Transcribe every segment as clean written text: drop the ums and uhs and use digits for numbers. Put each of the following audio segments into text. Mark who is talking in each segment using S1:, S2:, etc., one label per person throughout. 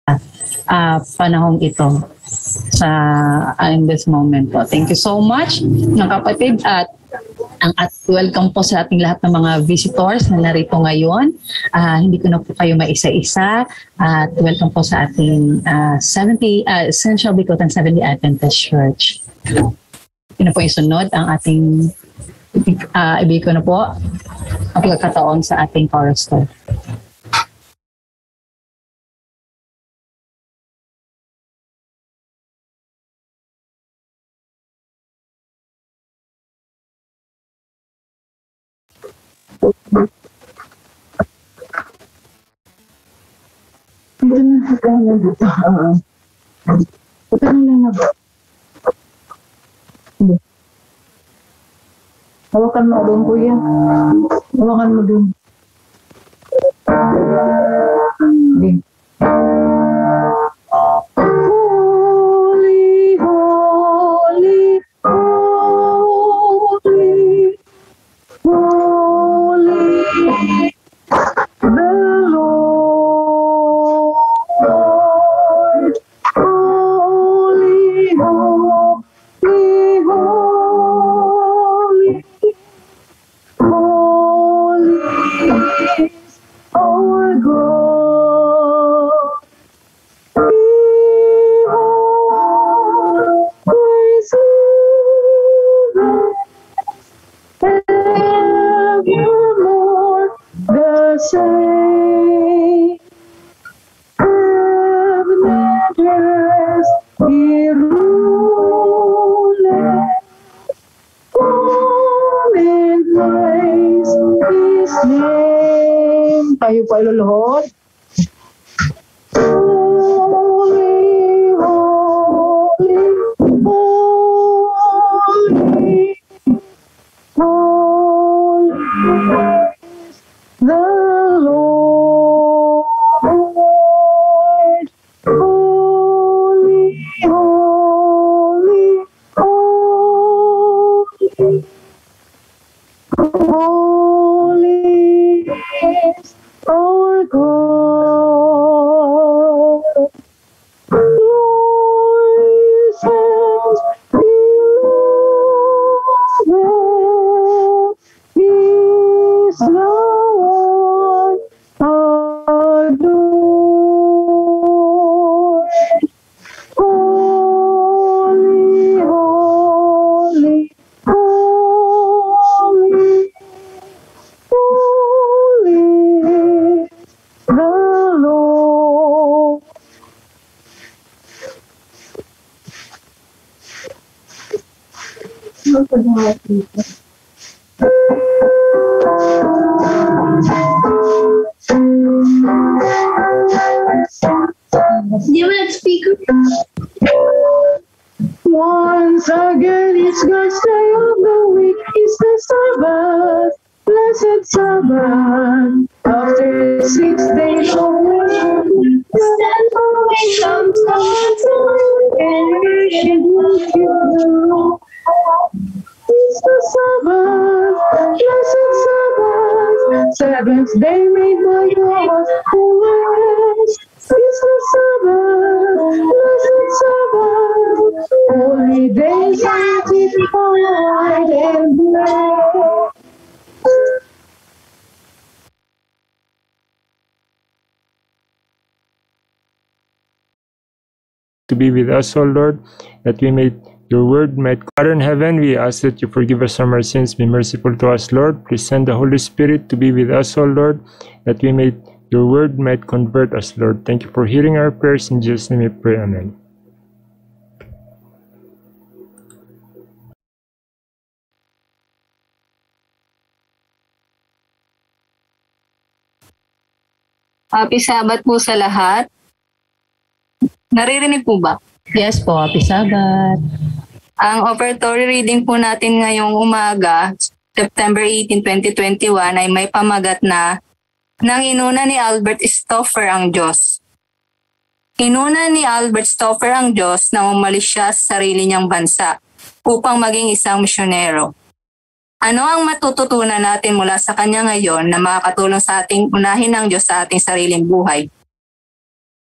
S1: panahong ito sa in this moment po. Thank you so much mga kapatid at welcome po sa ating lahat ng mga visitors na narito ngayon. Hindi ko na po kayo maisa-isa at welcome po sa ating Essential Bikutan 70 Adventist Church. Yun na po yung sunod ang ating ibig ko na po ang pagkakataon sa ating chorister.
S2: Hawakan mo doon, kuya. Hawakan mo doon. Holy, holy, holy, holy, the Lord. Holy, holy, holy, holy is our God. Praise evermore the same. Heaven and earth He ruleth. Come and praise His name. Tayo po ay luluhod. Holy, holy, holy, holy is the Lord. Holy, holy, holy, holy is our God. Glory sends beloved. He's the one adored. Holy, holy, holy, holy is the Lord.
S3: Do you want to speak?
S2: Once again, it's God's day of the week. It's the Sabbath, blessed Sabbath. After 6 days of work,
S3: Stand away from time and worship you.
S2: it's the Sabbath, blessed Sabbath. Seventh day made by God, rest. It's the Sabbath, blessed Sabbath. Holy day, sanctified and blessed.
S4: To be with us, O Lord, that we may your word might. Father in heaven, we ask that you forgive us from our sins, be merciful to us, Lord. Please send the Holy Spirit to be with us, O Lord, that we may your word might convert us, Lord. Thank you for hearing our prayers. In Jesus' name we pray, amen.
S5: Happy Sabbath po sa lahat. Naririnig po ba?
S1: Yes po, happy Sabbath.
S5: Ang offertory reading po natin ngayong umaga, September 18, 2021 ay may pamagat na nang inuna ni Albert Stauffer ang Diyos. Inuna ni Albert Stauffer ang Diyos na umalis siya sa sarili niyang bansa upang maging isang misyonero. Ano ang matututunan natin mula sa kanya ngayon na makakatulong sa ating unahin ng Diyos sa ating sariling buhay?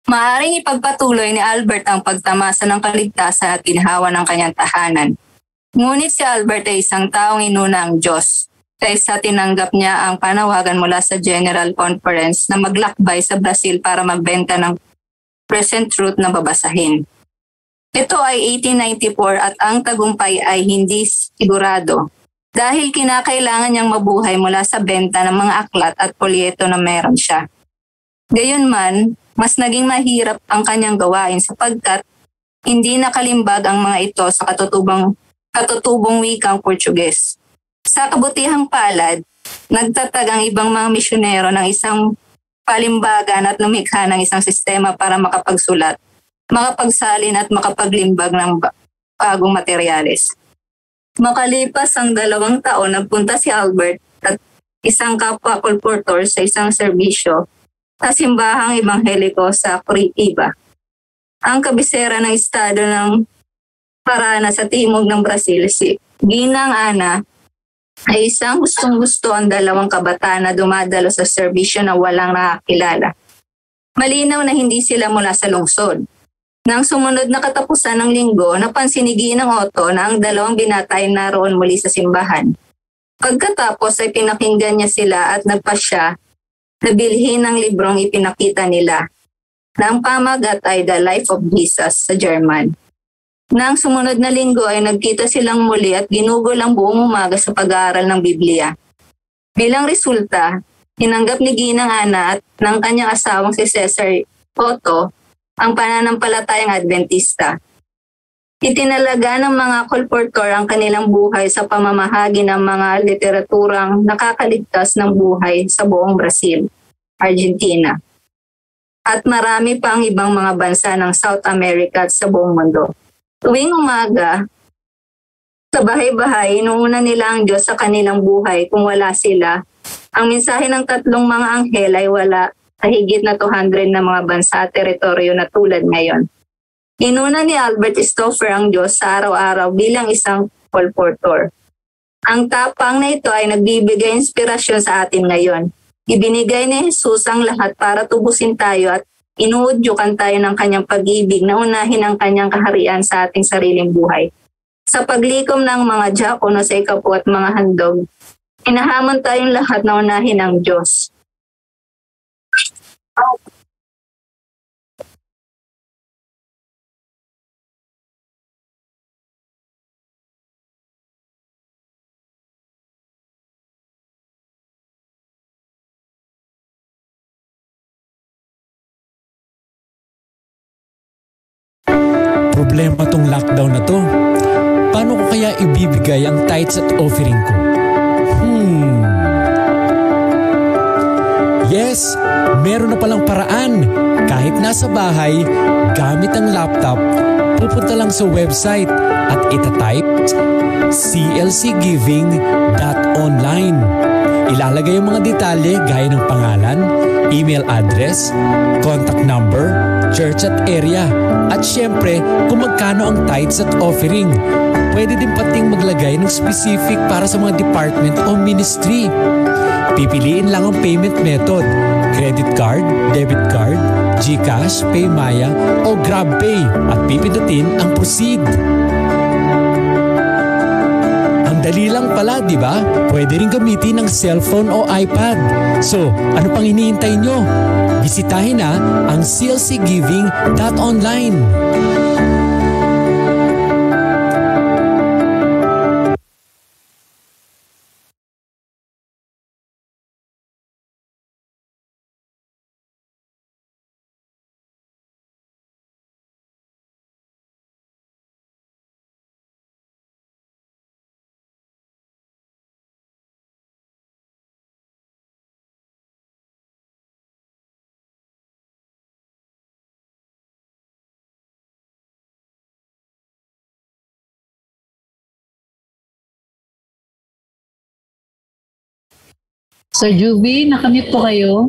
S5: Maaring ipagpatuloy ni Albert ang pagtamasa ng kaligtasan at ginhawa ng kanyang tahanan. Ngunit si Albert ay isang taong inuna ang Diyos, kaysa tinanggap niya ang panawagan mula sa General Conference na maglakbay sa Brazil para magbenta ng present truth na babasahin. Ito ay 1894 at ang tagumpay ay hindi sigurado dahil kinakailangan niyang mabuhay mula sa benta ng mga aklat at polyeto na meron siya. Gayunman, mas naging mahirap ang kanyang gawain sapagkat hindi nakalimbag ang mga ito sa katutubong wikang Portuges. Sa kabutihang palad, nagtatag ang ibang mga misyonero ng isang palimbagan at lumikha ng isang sistema para makapagsulat, makapagsalin at makapaglimbag ng bagong materyales. Makalipas ang 2 taon, nagpunta si Albert at isang kapwa kolportor sa isang serbisyo sa simbahang ebangheliko sa Curitiba, ang kabisera ng estado ng Parana sa timog ng Brazil. Si Ginang Ana ay isang gustong-gusto ang 2 kabataan na dumadalo sa serbisyo na walang nakakilala. Malinaw na hindi sila mula sa lungsod. Nang sumunod na katapusan ng linggo, napansin ni Ginang Otto na ang 2 binata ay naroon muli sa simbahan. Pagkatapos ay pinakinggan niya sila at nagpasya na bilhin ng librong ipinakita nila. Na ang pamagat ay The Life of Jesus sa German. Nang sumunod na linggo ay nagkita silang muli at ginugol ang buong umaga sa pag-aaral ng Biblia. Bilang resulta, tinanggap ni Ginang Ana at ng kanyang asawang si Cesar Otto ang pananampalatayang Adventista. Itinalaga ng mga kolportor ang kanilang buhay sa pamamahagi ng mga literaturang nakakaligtas ng buhay sa buong Brazil, Argentina, at marami pa ang ibang mga bansa ng South America at sa buong mundo. Tuwing umaga, sa bahay-bahay, inuuna nila ang Diyos sa kanilang buhay. Kung wala sila, ang mensahe ng 3 mga anghel ay wala sa higit na 200 na mga bansa at teritoryo na tulad ngayon. Inuna ni Albert Stoffer ang Diyos sa araw-araw bilang isang kolportor. Ang tapang na ito ay nagbibigay inspirasyon sa atin ngayon. Ibinigay ni Jesus ang lahat para tubusin tayo at inuudyukan tayo ng kanyang pag-ibig na unahin ang kanyang kaharian sa ating sariling buhay. Sa paglikom ng mga diakono sa ikapu at mga handog, inahamon tayong lahat na unahin ang Diyos.
S6: Problema tong lockdown na to. Paano ko kaya ibibigay ang tithes at offering ko? Yes, meron na palang paraan. Kahit nasa bahay, gamit ang laptop, pupunta lang sa website at itatype clcgiving.online. Ilalagay yung mga detalye gaya ng pangalan, email address, contact number, church at area, at syempre kung magkano ang tithes at offering. Pwede din pating maglagay ng specific para sa mga department o ministry. Pipiliin lang ang payment method, credit card, debit card, GCash, PayMaya o GrabPay at pipindutin ang proceed. Ang dali lang pala, di ba? Pwede rin gamitin ng cellphone o iPad. So, ano pang hinihintay nyo? Bisitahin na ang clcgiving.online.
S1: Sir Juby, nakamute po kayo.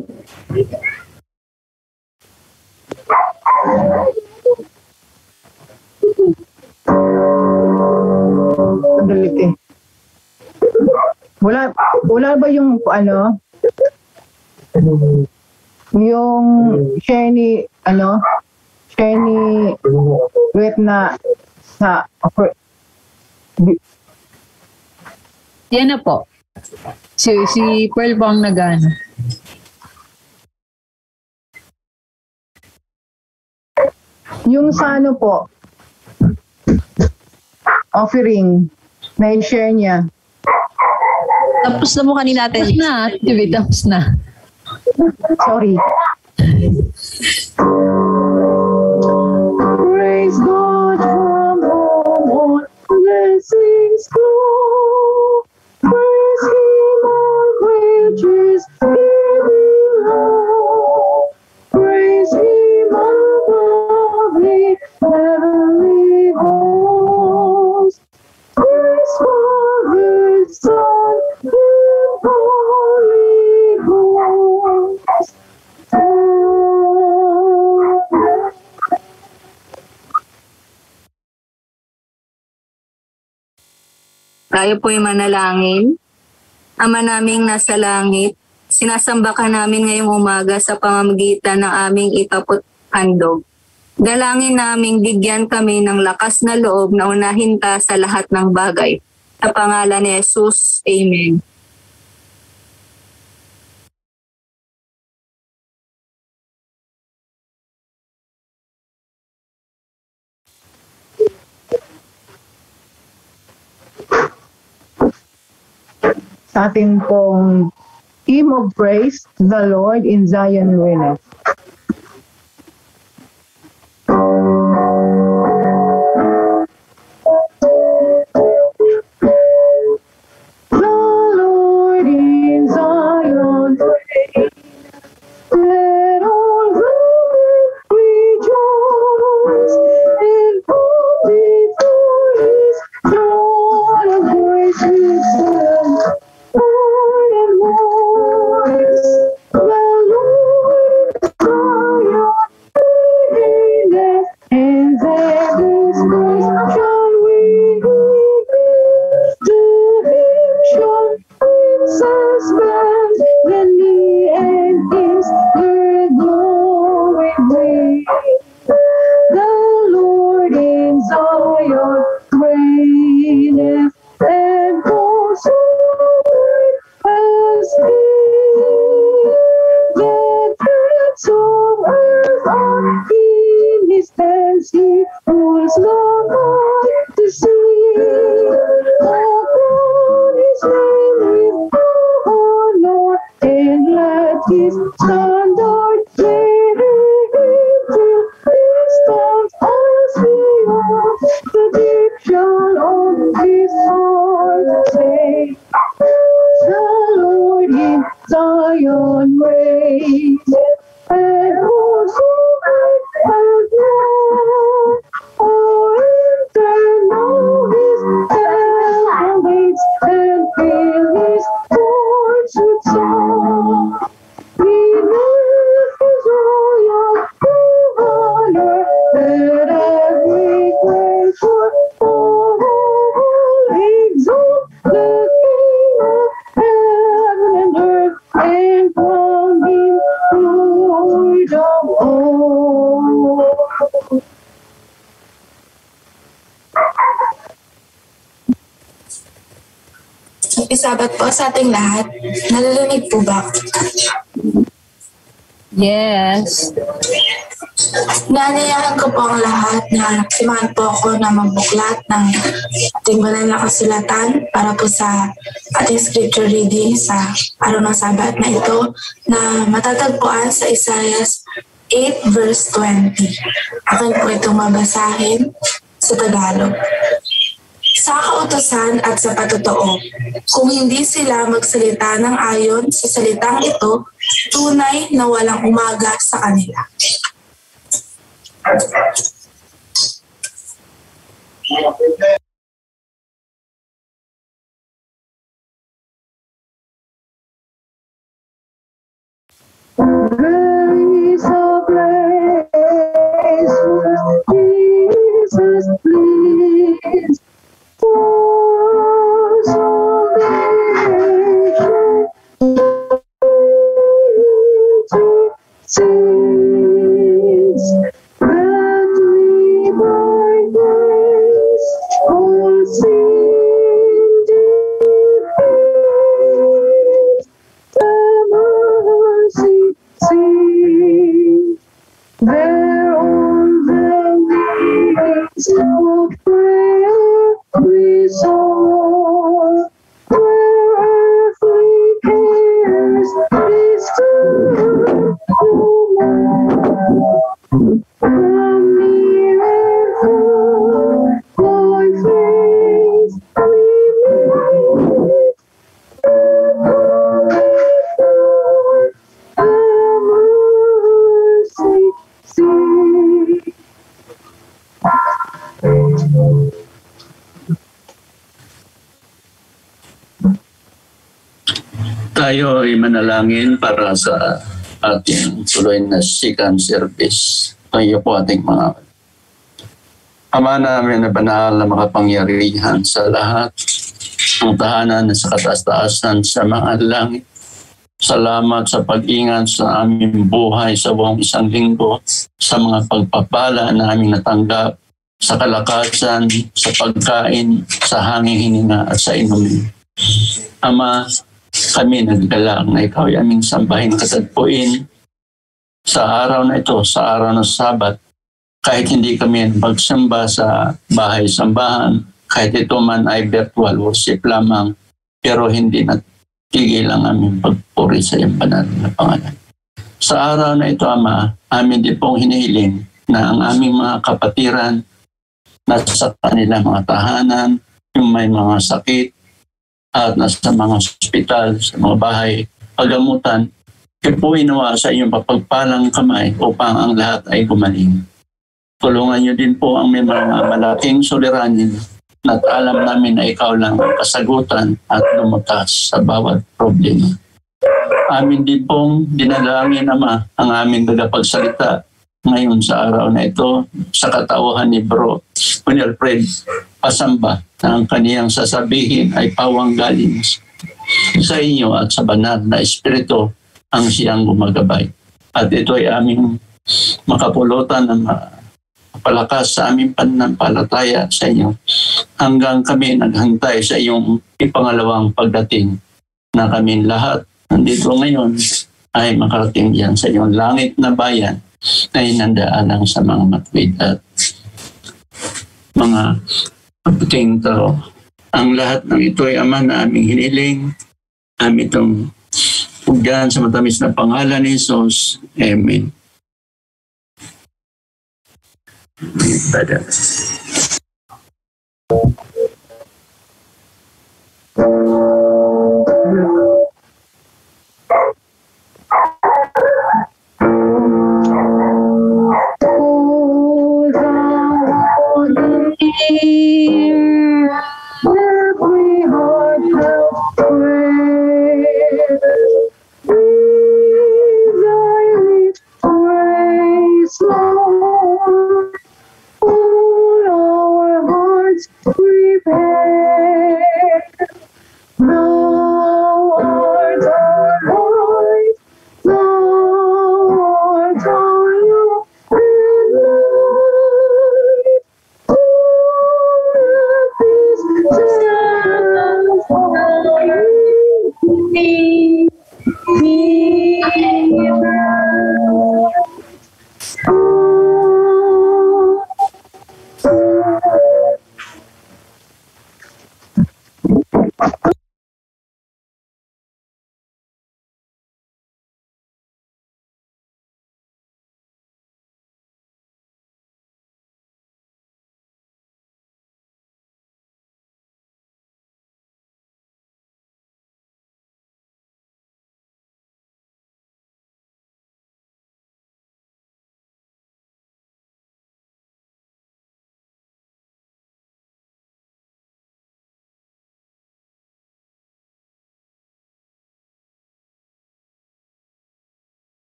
S2: Wala ba yung yung share ni share ni Wet na sa
S1: Yan na po. Si Pearl po ang nag-ano.
S2: yung sa ano po, offering, na i-share niya.
S7: Tapos na mo kanina natin.
S1: Tapos na, TV, tapos na.
S2: Sorry. Praise God from whom all blessings flow. Praise Him on wages below. Praise Him above the heavenly host. Praise Father, Son, and Holy Ghost.
S5: Tayo po'y manalangin. Ama naming nasa langit, sinasamba ka namin ngayong umaga sa pamamagitan ng aming itapot handog. Dalangin naming bigyan kami ng lakas na loob na unahin ka sa lahat ng bagay. Sa pangalan ni Jesus, Amen.
S2: Sa ating pong Hymn of Praise, the Lord in Zion reigneth. The Lord in Zion reigneth. Let all the earth rejoice and come before His throne of grace with song. Lord and voice, the Lord Zion reigneth, and there this voice shall we to Him shall princes bend the knee and His great glory bring. The Lord in Zion reigneth, and goes forth as He. The threads of earth are in His hands. He rules the earth to see. Upon His name with honor, and let His standard wave till His storms are still. The deep shall on His heart say, the Lord in Zion reigneth, and also and now, enter now His gates, and fill His courts with song. Beneath His royal honor, let every creature all exalt the King of heaven and earth, and crown Him Lord of all.
S8: Happy Sabbath po sa ating lahat. Nalilinig po ba?
S1: Yes.
S8: Naanyayahan ko po ang lahat na simahan po ako na magbuklat ng ating banal na kasulatan para po sa ating scripture reading sa araw ng Sabat na ito na matatagpuan sa Isaiah 8 verse 20. Akin po itong mabasahin sa Tagalog. Sa kautusan at sa patotoo, kung hindi sila magsalita ng ayon sa salitang ito, tunay na walang umaga sa kanila.
S2: There is a place where Jesus lives for salvation. To sins There on the wings of prayer we soar, where earthly cares disturb no more. From near and far, thy face we meet, the mercy seat.
S9: Tayo ay manalangin para sa ating tuloy na second service. Tayo po ating mga Ama namin na banal na makapangyarihan sa lahat ng tahanan sa kataas-taasan sa mga langit. Salamat sa pag-ingat sa aming buhay sa buong isang linggo, sa mga pagpapala na aming natanggap, sa kalakasan, sa pagkain, sa hanging hininga at sa inumin. Ama, kami nagdalang na ikaw ay aming sambahin katagpuin sa araw na ito, sa araw ng Sabat, kahit hindi kami magsamba sa bahay-sambahan, kahit ito man ay virtual worship lamang, pero hindi natigil ang aming pagpuri sa iyong banal na pangalan. Sa araw na ito, Ama, amin din pong hinihiling na ang aming mga kapatiran nasa kanilang mga tahanan, yung may mga sakit, at nasa mga ospital, sa mga bahay, pagamutan, po inawa sa iyong papagpalang kamay upang ang lahat ay gumaling. Tulungan niyo din po ang may mga malaking suliranin at alam namin na ikaw lang ang kasagutan at lumutas sa bawat problema. Amin din pong dinalangin, Ama, ang aming tagapagsalita ngayon sa araw na ito sa katauhan ni Bro Alfred Pasamba na ang kaniyang sasabihin ay pawang galing sa inyo at sa banal na Espiritu ang siyang gumagabay. At ito ay aming makapulutan ng palakas sa aming pananampalataya sa inyo hanggang kami naghantay sa iyong ipangalawang pagdating na kami lahat nandito ngayon ay makarating diyan sa iyong langit na bayan na hinandaan sa mga matuwid at mga mabuting tao. Ang lahat ng ito ay Ama na aming hiniling, aming itong pugyan sa matamis na pangalan ni Jesus. Amen. Brother.
S2: Every heartfelt prayer, breathe thy lips, praise Lord. Oh,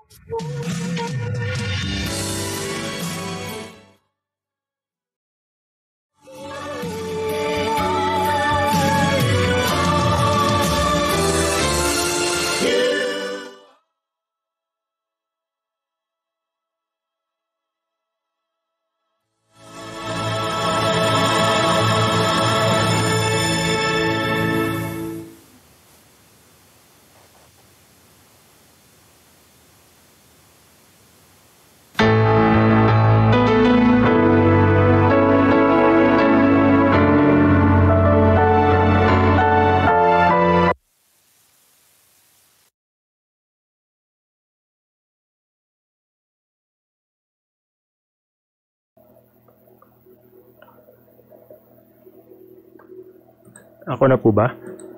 S4: Ako na po ba?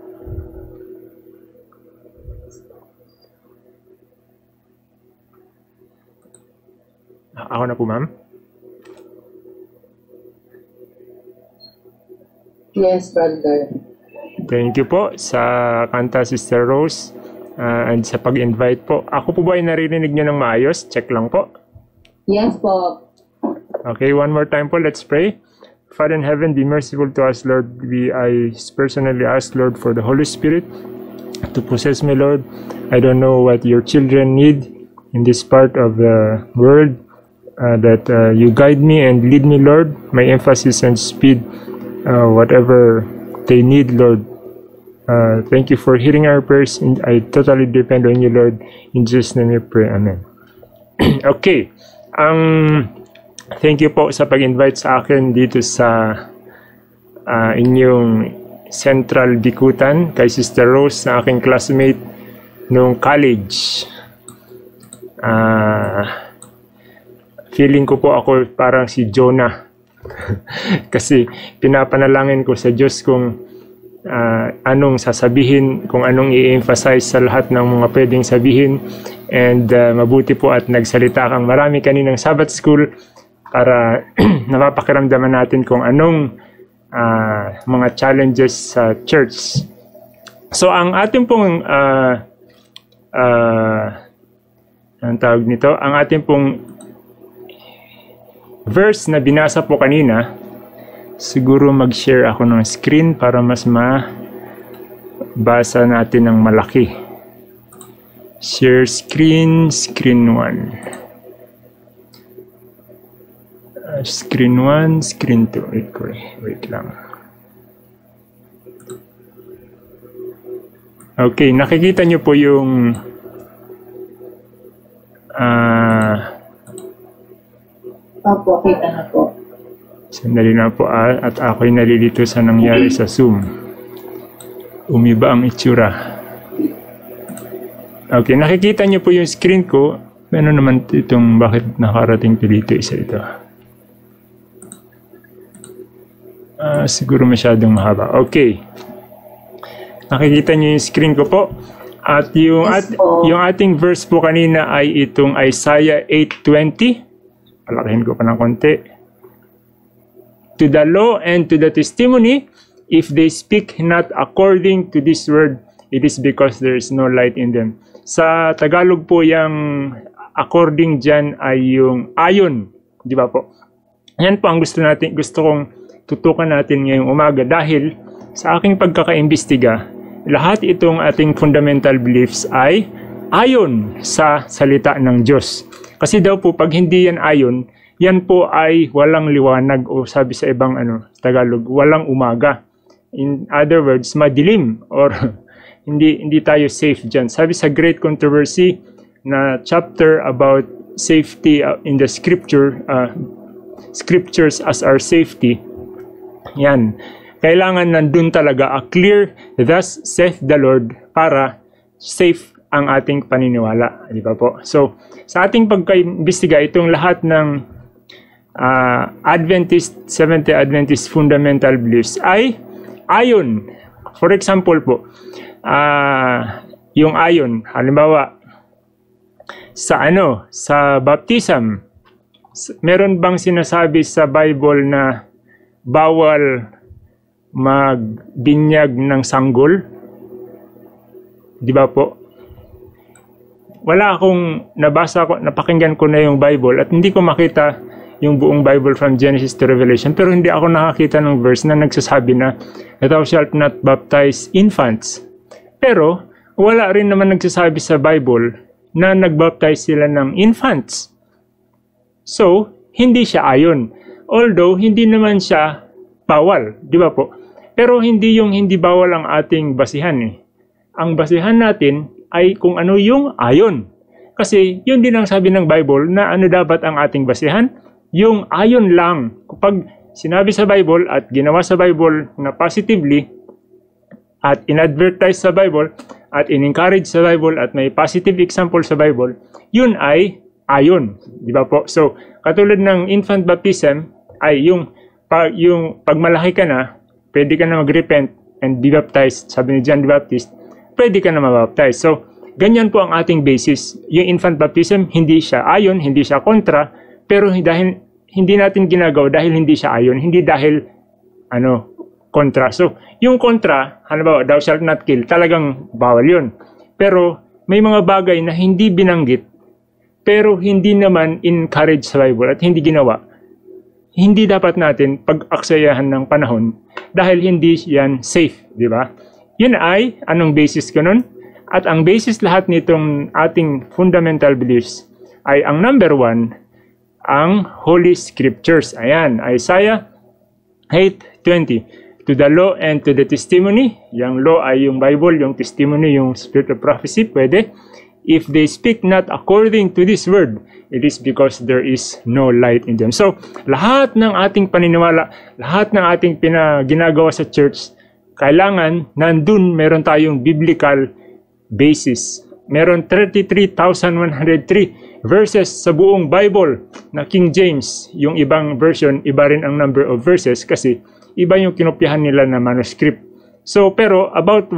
S4: Ako na po, ma'am?
S2: Yes, brother.
S4: Thank you po sa kanta, Sister Rose, and sa pag-invite po. Ako po ba ay naririnig nyo ng maayos? Check lang po.
S2: Yes po.
S4: Okay, one more time po. Let's pray. Father in heaven, be merciful to us, Lord. I personally ask, Lord, for the Holy Spirit to possess me, Lord. I don't know what your children need in this part of the world, that you guide me and lead me, Lord. My emphasis and speed, whatever they need, Lord. Thank you for hearing our prayers, and I totally depend on you, Lord. In Jesus' name we pray. Amen. Okay. Thank you po sa pag-invite sa akin dito sa inyong Central Bikutan kay Sister Rose na aking classmate noong college. Feeling ko po ako parang si Jonah kasi pinapanalangin ko sa Diyos kung anong sasabihin, kung anong i-emphasize sa lahat ng mga pwedeng sabihin, and mabuti po at nagsalita kang marami kaninang Sabbath School para napapakiramdaman natin kung anong mga challenges sa church. So ang ating pong ang tawag nito, ang ating pong verse na binasa po kanina, siguro mag-share ako ng screen para mas mabasa natin ng malaki. Share screen, screen 1. Screen 1, screen 2. Wait lang. Okay, nakikita nyo po yung
S2: Opo, kita na po.
S4: Sandali na po at ako'y nalilito sa nangyari sa Zoom. Umiba ang itsura. Okay, nakikita nyo po yung screen ko. Ano naman itong bakit nakarating pilito isa ito? Siguro masyadong mahaba. Okay. Nakikita niyo yung screen ko po. At yung, yung ating verse po kanina ay itong Isaiah 8:20. Palakihin ko pa ng konti. To the law and to the testimony, if they speak not according to this word, it is because there is no light in them. Sa Tagalog po yung according dyan ay yung ayon. Di ba po? Yan po ang gusto kong tutukan natin ngayong umaga dahil sa aking pagkakaimbestiga, lahat itong ating fundamental beliefs ay ayon sa salita ng Diyos. Kasi daw po pag hindi yan ayon, yan po ay walang liwanag o sabi sa ibang Tagalog, walang umaga. In other words, madilim or hindi tayo safe dyan. Sabi sa Great Controversy na chapter about safety in the scriptures as our safety, yan. Kailangan nandun talaga a clear, thus saith the Lord, para safe ang ating paniniwala. Di ba po? So, sa ating pagka-imbestiga, itong lahat ng Seventh-day Adventist fundamental beliefs ay ayon. For example po, yung ayon, halimbawa, sa baptism, meron bang sinasabi sa Bible na bawal magbinyag ng sanggol? Di ba po? wala akong napakinggan ko na yung Bible at hindi ko makita yung buong Bible from Genesis to Revelation, pero hindi ako nakakita ng verse na nagsasabi na thou shalt not baptize infants. Pero wala rin naman nagsasabi sa Bible na nagbaptize sila ng infants. So, hindi siya ayon. Although, hindi naman siya bawal, di ba po? Pero hindi yung hindi bawal ang ating basihan eh. Ang basihan natin ay kung ano yung ayon. Kasi yun din ang sabi ng Bible na ano dapat ang ating basihan? Yung ayon lang. Kapag sinabi sa Bible at ginawa sa Bible na positively at inadvertise sa Bible at in-encourage sa Bible at may positive example sa Bible, yun ay ayon. Di ba po? So, katulad ng infant baptism ay yung pag malaki ka na, pwede ka na mag-repent and be baptized. Sabi ni John the Baptist, pwede ka na mabaptize. So, ganyan po ang ating basis. Yung infant baptism, hindi siya ayon, hindi siya kontra, pero dahil hindi natin ginagawa dahil hindi siya ayon, hindi dahil kontra. So, yung kontra, halimbawa, thou shalt not kill, talagang bawal yun. Pero may mga bagay na hindi binanggit, pero hindi naman encourage sa Bible at hindi ginawa. Hindi dapat natin pag-aksayahan ng panahon dahil hindi yan safe, di ba? Yun ay, anong basis ko nun? At ang basis lahat nitong ating fundamental beliefs ay ang number 1, ang Holy Scriptures. Ayan, Isaiah 8:20. To the law and to the testimony. Yung law ay yung Bible, yung testimony, yung spirit of prophecy, pwede. If they speak not according to this word, it is because there is no light in them. So, lahat ng ating paniniwala, lahat ng ating ginagawa sa church, kailangan nandun meron tayong biblical basis. Meron 33,103 verses sa buong Bible na King James. Yung ibang version, iba rin ang number of verses kasi iba yung kinopyahan nila na manuscript. So, pero about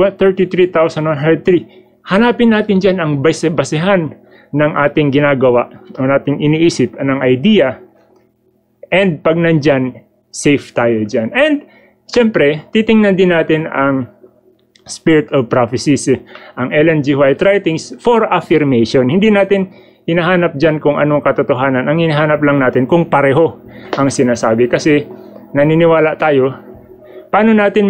S4: 33,103, hanapin natin dyan ang basihan ng ating ginagawa, o ating iniisip, ng idea. And pag nandyan, safe tayo dyan. And, syempre, titingnan din natin ang spirit of prophecies, ang Ellen G. White writings for affirmation. Hindi natin hinahanap dyan kung anong katotohanan. Ang hinahanap lang natin kung pareho ang sinasabi. Kasi, naniniwala tayo, paano natin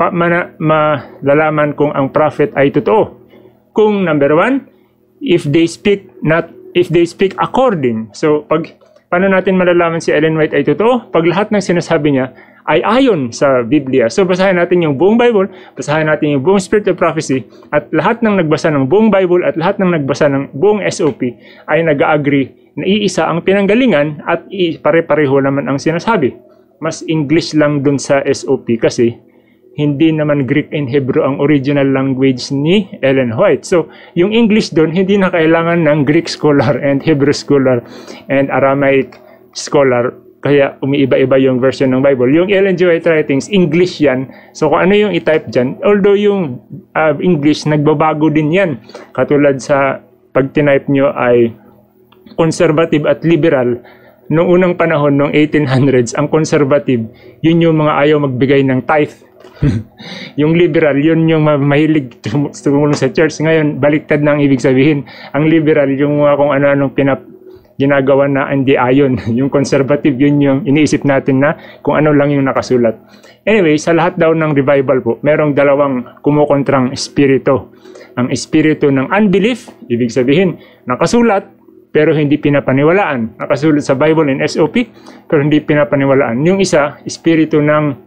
S4: malalaman kung ang prophet ay totoo? Kung number 1, if they speak according. So, paano natin malalaman si Ellen White ay totoo? Pag lahat ng sinasabi niya ay ayon sa Biblia. So, basahin natin yung buong Bible, basahin natin yung buong Spirit of Prophecy, at lahat ng nagbasa ng buong Bible at lahat ng nagbasa ng buong SOP ay nag-agree na iisa ang pinanggalingan at pare-pareho naman ang sinasabi. Mas English lang dun sa SOP kasi hindi naman Greek and Hebrew ang original language ni Ellen White. So, yung English doon, hindi na kailangan ng Greek scholar and Hebrew scholar and Aramaic scholar. Kaya umiiba-iba yung version ng Bible. Yung Ellen G. White writings, English yan. So, kung ano yung i-type dyan, although yung English, nagbabago din yan. Katulad sa pag tinype nyo ay conservative at liberal. Noong unang panahon, noong 1800s, ang conservative, yun yung mga ayaw magbigay ng tithe. Yung liberal, yun yung mahilig tumulong sa church. Ngayon, baliktad na ang ibig sabihin. Ang liberal, yung kung ano-anong ginagawa na hindi ayon. Yung conservative, yun yung iniisip natin na kung ano lang yung nakasulat. Anyway, sa lahat daw ng revival po, merong dalawang kumukontrang espiritu. Ang espiritu ng unbelief, ibig sabihin, nakasulat, pero hindi pinapaniwalaan. Nakasulat sa Bible and SOP, pero hindi pinapaniwalaan. Yung isa, espiritu ng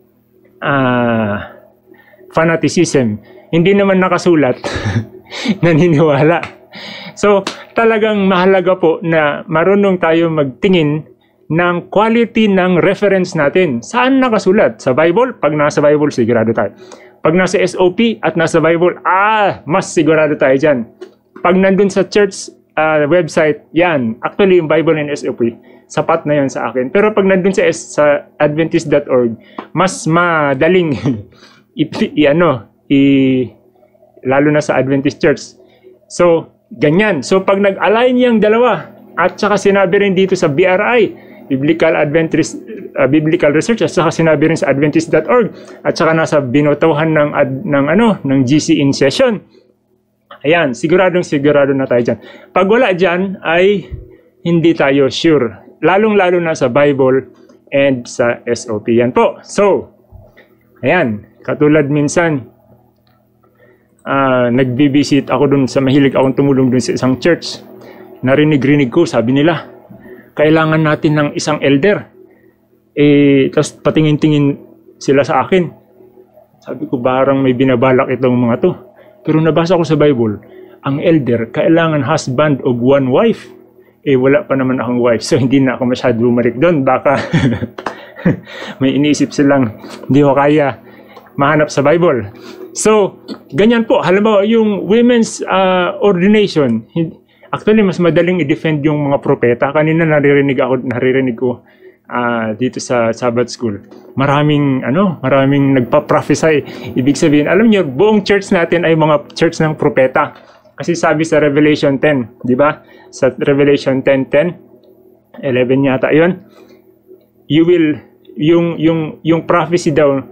S4: fanaticism. Hindi naman nakasulat, naniniwala. So, talagang mahalaga po na marunong tayo magtingin ng quality ng reference natin. Saan nakasulat? Sa Bible? Pag nasa Bible, sigurado tayo. Pag nasa SOP at nasa Bible, mas sigurado tayo dyan. Pag nandun sa church website, yan. Actually, yung Bible and SOP, sapat na yan sa akin. Pero pag nandun sa adventist.org, mas madaling lalo na sa Adventist Church. So, ganyan. So, pag nag-align yung dalawa, at saka sinabi rin dito sa BRI, Biblical Research, at saka sinabi rin sa adventist.org, at saka nasa binotohan ng GC in session, Ayan, siguro na tayo dyan. Pag wala dyan, ay hindi tayo sure. Lalong-lalo na sa Bible and sa SOP. Yan po. So, ayan, katulad minsan, nagbibisit ako dun sa mahilig akong tumulong dun sa isang church. Narinig-rinig ko, sabi nila, kailangan natin ng isang elder. Tapos patingin-tingin sila sa akin. Sabi ko, parang may binabalak itong mga to. Pero nabasa ko sa Bible, ang elder, kailangan husband of one wife. Wala pa naman akong wife, so hindi na ako masyado bumalik doon. Baka may iniisip silang hindi ko kaya mahanap sa Bible. So, ganyan po. Halimbawa, yung women's ordination, actually, mas madaling i-defend yung mga propeta. Kanina naririnig ko dito sa Sabbath School. Maraming nagpa-prophesy. Ibig sabihin, alam niyo, buong church natin ay mga church ng propeta. Kasi sabi sa Revelation 10, di ba? Sa Revelation 10:10, 11 yata 'yon. You will yung prophecy daw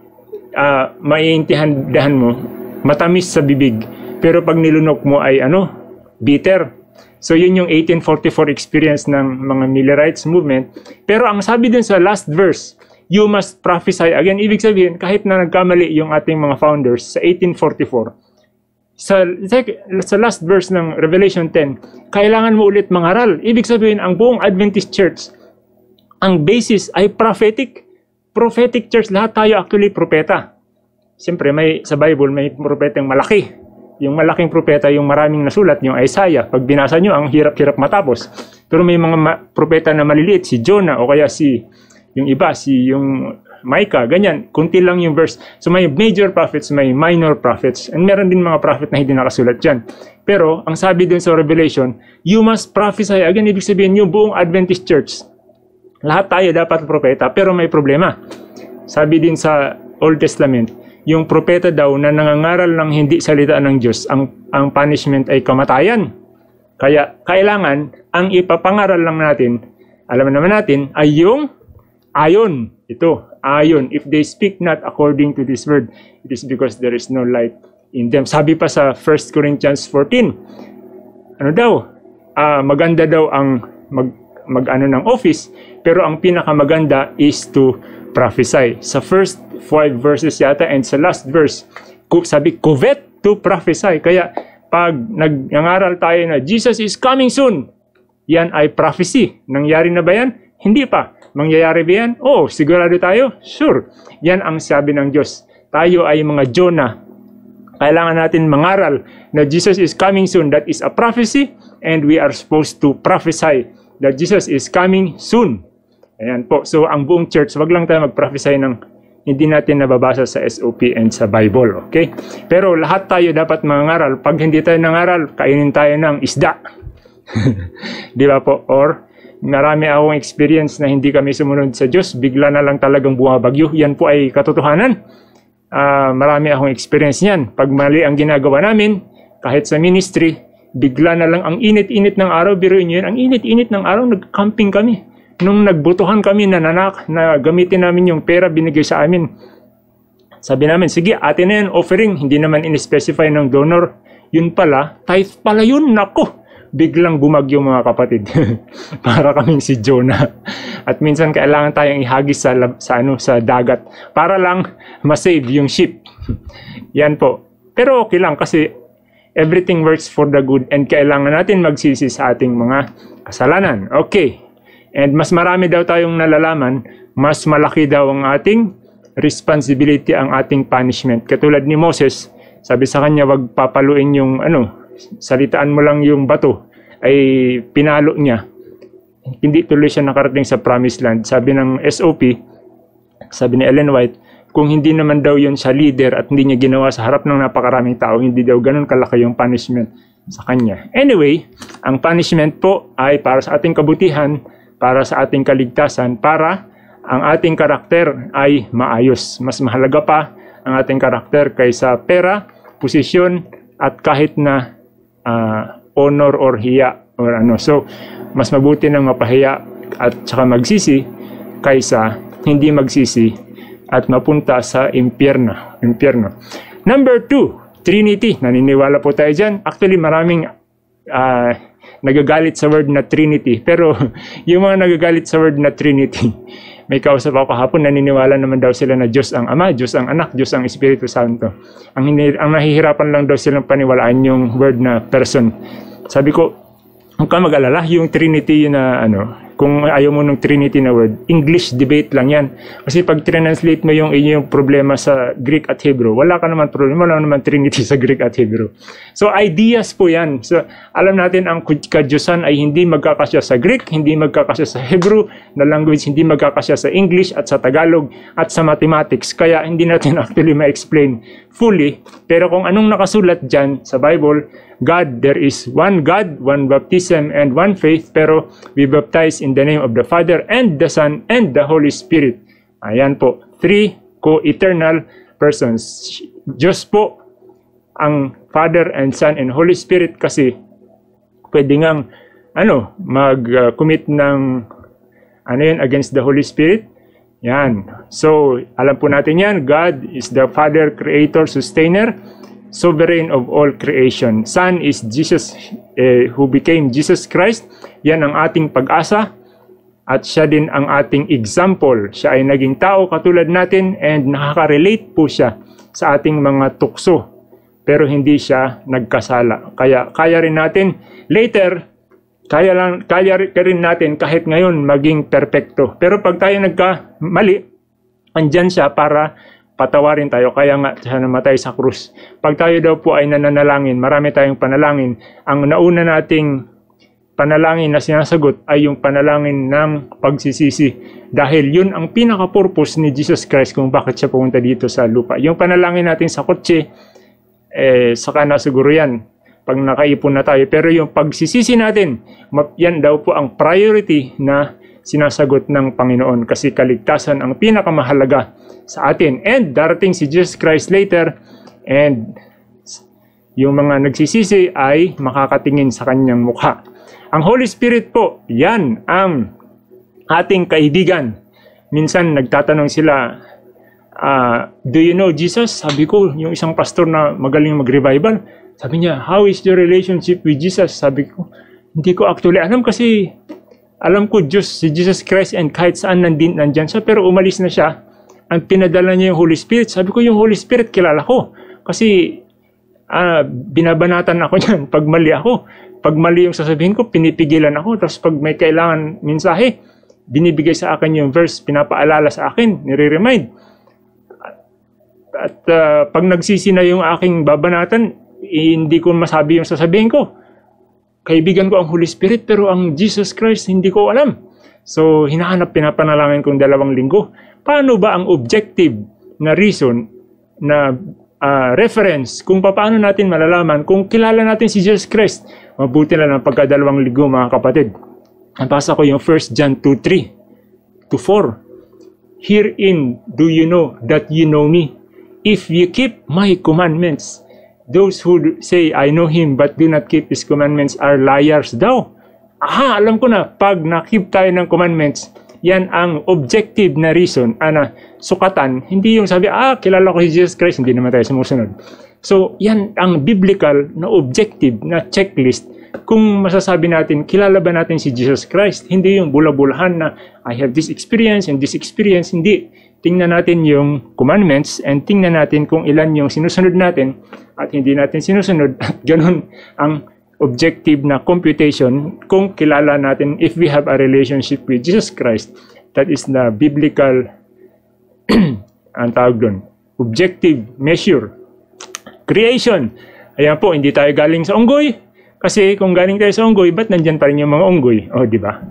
S4: maiintindihan mo, matamis sa bibig, pero pag nilunok mo ay bitter. So yun yung 1844 experience ng mga Millerites movement. Pero ang sabi din sa last verse, you must prophesy again. Ibig sabihin, kahit na nagkamali yung ating mga founders sa 1844, sa last verse ng Revelation 10, kailangan mo ulit mangaral. Ibig sabihin, ang buong Adventist Church, ang basis ay prophetic. Prophetic church, lahat tayo actually propeta. Siyempre, sa Bible, may propetang malaki. Yung malaking propeta, yung maraming nasulat, yung Isaiah. Pag binasa nyo, ang hirap-hirap matapos. Pero may mga propeta na maliliit, si Jonah, o kaya yung iba, yung Micah, ganyan, kunti lang yung verse. So may major prophets, may minor prophets, and meron din mga prophet na hindi nakasulat dyan. Pero, ang sabi din sa Revelation, you must prophesy. Again, ibig sabihin, yung buong Adventist Church, lahat tayo dapat propeta, pero may problema. Sabi din sa Old Testament, yung propeta daw na nangangaral ng hindi salita ng Diyos, ang punishment ay kamatayan. Kaya, kailangan, ang ipapangaral lang natin, alam naman natin, ay yung ayon. Ito, ayon. If they speak not according to this word, it is because there is no light in them. Sabi pa sa 1 Corinthians 14, maganda daw ang mag-ano ng office, pero ang pinakamaganda is to prophesy. Sa first 5 verses yata and sa last verse, sabi, covet to prophesy. Kaya pag nangaral tayo na Jesus is coming soon, yan ay prophecy. Nangyari na ba yan? Hindi pa. Mangyayari ba yan? Oo, sigurado tayo? Sure. Yan ang sabi ng Diyos. Tayo ay mga Jonah. Kailangan natin mangaral na Jesus is coming soon. That is a prophecy, and we are supposed to prophesy that Jesus is coming soon. Ayan po. So, ang buong church, wag lang tayo mag-prophesy ng hindi natin nababasa sa SOP and sa Bible. Okay? Pero lahat tayo dapat mangaral. Pag hindi tayo nangaral, kainin tayo ng isda. Di ba po? Or, marami akong experience na hindi kami sumunod sa Diyos, bigla na lang talagang bumabagyo. Yan po ay katotohanan. Marami akong experience niyan. Pag mali ang ginagawa namin, kahit sa ministry, bigla na lang ang init-init ng araw. Biruin nyo yun, ang init-init ng araw, nag-camping kami. Nung nagbutuhan kami na gamitin namin yung pera binigay sa amin. Sabi namin, sige, atin na yan, offering. Hindi naman in-specify ng donor. Yun pala, tithe pala yun, nako. Biglang bumagyo mga kapatid. Para kaming si Jonah. At minsan kailangan tayong ihagis sa dagat para lang ma-save yung ship. Yan po. Pero okay lang kasi everything works for the good and kailangan natin magsisi sa ating mga kasalanan. Okay. And mas marami daw tayong nalalaman, mas malaki daw ang ating responsibility, ang ating punishment. Katulad ni Moses, sabi sa kanya, wag papaluin yung salitaan mo lang yung bato, ay pinalo niya. Hindi tuloy siya nakarating sa promised land. Sabi ng SOP, sabi ni Ellen White, kung hindi naman daw yun sa leader at hindi niya ginawa sa harap ng napakaraming tao, hindi daw ganun kalaki yung punishment sa kanya. Anyway, ang punishment po ay para sa ating kabutihan, para sa ating kaligtasan, para ang ating karakter ay maayos. Mas mahalaga pa ang ating karakter kaysa pera, posisyon, at kahit na honor or hiya or ano. So, mas mabuti nang mapahiya at saka magsisi kaysa hindi magsisi at mapunta sa impyerno. Number 2, Trinity, naniniwala po tayo dyan. Actually, maraming nagagalit sa word na Trinity. Pero yung mga nagagalit sa word na Trinity, may kausap ako kahapon, naniniwala naman daw sila na Diyos ang Ama, Diyos ang Anak, Diyos ang Espiritu Santo. Ang nahihirapan lang daw silang paniwalaan yung word na person. Sabi ko, huwag ka mag-alala, yung Trinity yun na kung ayaw mo ng Trinity na word, English debate lang yan. Kasi pag translate mo yung inyong problema sa Greek at Hebrew, wala ka naman problema, wala naman Trinity sa Greek at Hebrew. So ideas po yan. So alam natin ang kadiyusan ay hindi magkakasya sa Greek, hindi magkakasya sa Hebrew na language, hindi magkakasya sa English at sa Tagalog at sa mathematics. Kaya hindi natin actually ma-explain fully. Pero kung anong nakasulat dyan sa Bible, God, there is one God, one baptism, and one faith, pero we baptize in the name of the Father, and the Son, and the Holy Spirit. Ayan po, 3 co-eternal persons. Diyos po ang Father and Son and Holy Spirit kasi pwede ngang mag-commit ng against the Holy Spirit. Yan. So, alam po natin yan, God is the Father, Creator, Sustainer, sovereign of all creation. Son is Jesus who became Jesus Christ. Yan ang ating pag-asa at siya din ang ating example. Siya ay naging tao katulad natin and nakaka-relate po siya sa ating mga tukso. Pero hindi siya nagkasala. Kaya rin natin later, kaya rin natin kahit ngayon maging perpekto. Pero pag tayo nagkamali, andyan siya para patawarin tayo, kaya nga siya namatay sa krus. Pag tayo daw po ay nananalangin, marami tayong panalangin. Ang nauna nating panalangin na sinasagot ay yung panalangin ng pagsisisi. Dahil yun ang pinaka-purpose ni Jesus Christ kung bakit siya pumunta dito sa lupa. Yung panalangin natin sa kotse, saka na siguro yan pag nakaipon na tayo. Pero yung pagsisisi natin, yan daw po ang priority na sinasagot ng Panginoon kasi kaligtasan ang pinakamahalaga sa atin. And darating si Jesus Christ later and yung mga nagsisisi ay makakatingin sa kanyang mukha. Ang Holy Spirit po, yan ang ating kaibigan. Minsan nagtatanong sila, do you know Jesus? Sabi ko, yung isang pastor na magaling mag-revival, sabi niya, how is your relationship with Jesus? Sabi ko, hindi ko actually alam kasi alam ko si Jesus Christ and kahit saan nandyan siya, pero umalis na siya. Ang pinadala niya yung Holy Spirit. Sabi ko, yung Holy Spirit kilala ko. Kasi binabanatan ako niyan pag mali ako. Pag mali yung sasabihin ko, pinipigilan ako. Tapos pag may kailangan mensahe, binibigay sa akin yung verse, pinapaalala sa akin, nire-remind. At pag nagsisi na yung aking babanatan, hindi ko masabi yung sasabihin ko. Kaibigan ko ang Holy Spirit pero ang Jesus Christ hindi ko alam. So pinapanalangin kong 2 linggo. Paano ba ang objective na reason na reference kung paano natin malalaman kung kilala natin si Jesus Christ? Mabuti na lang pagka 2 linggo mga kapatid. Nabasa ko yung 1 John 2:3 to 4. Herein do you know that you know me, if you keep my commandments. Those who say, I know Him, but do not keep His commandments are liars daw. Aha, alam ko na, pag nakip tayo ng commandments, yan ang objective na reason, sukatan. Hindi yung sabi, kilala ko si Jesus Christ, hindi naman tayo sumusunod. So, yan ang biblical na objective na checklist. Kung masasabi natin, kilala ba natin si Jesus Christ? Hindi yung bula-bulahan na, I have this experience and this experience. Hindi. Tingnan natin yung commandments and tingnan natin kung ilan yung sinusunod natin at hindi natin sinusunod. At ganun ang objective na computation kung kilala natin if we have a relationship with Jesus Christ. That is the biblical ang tawag doon. Objective measure. Creation. Ayan po, hindi tayo galing sa unggoy. Kasi kung galing tayo sa unggoy, ba't nandyan pa rin yung mga unggoy? O, di ba?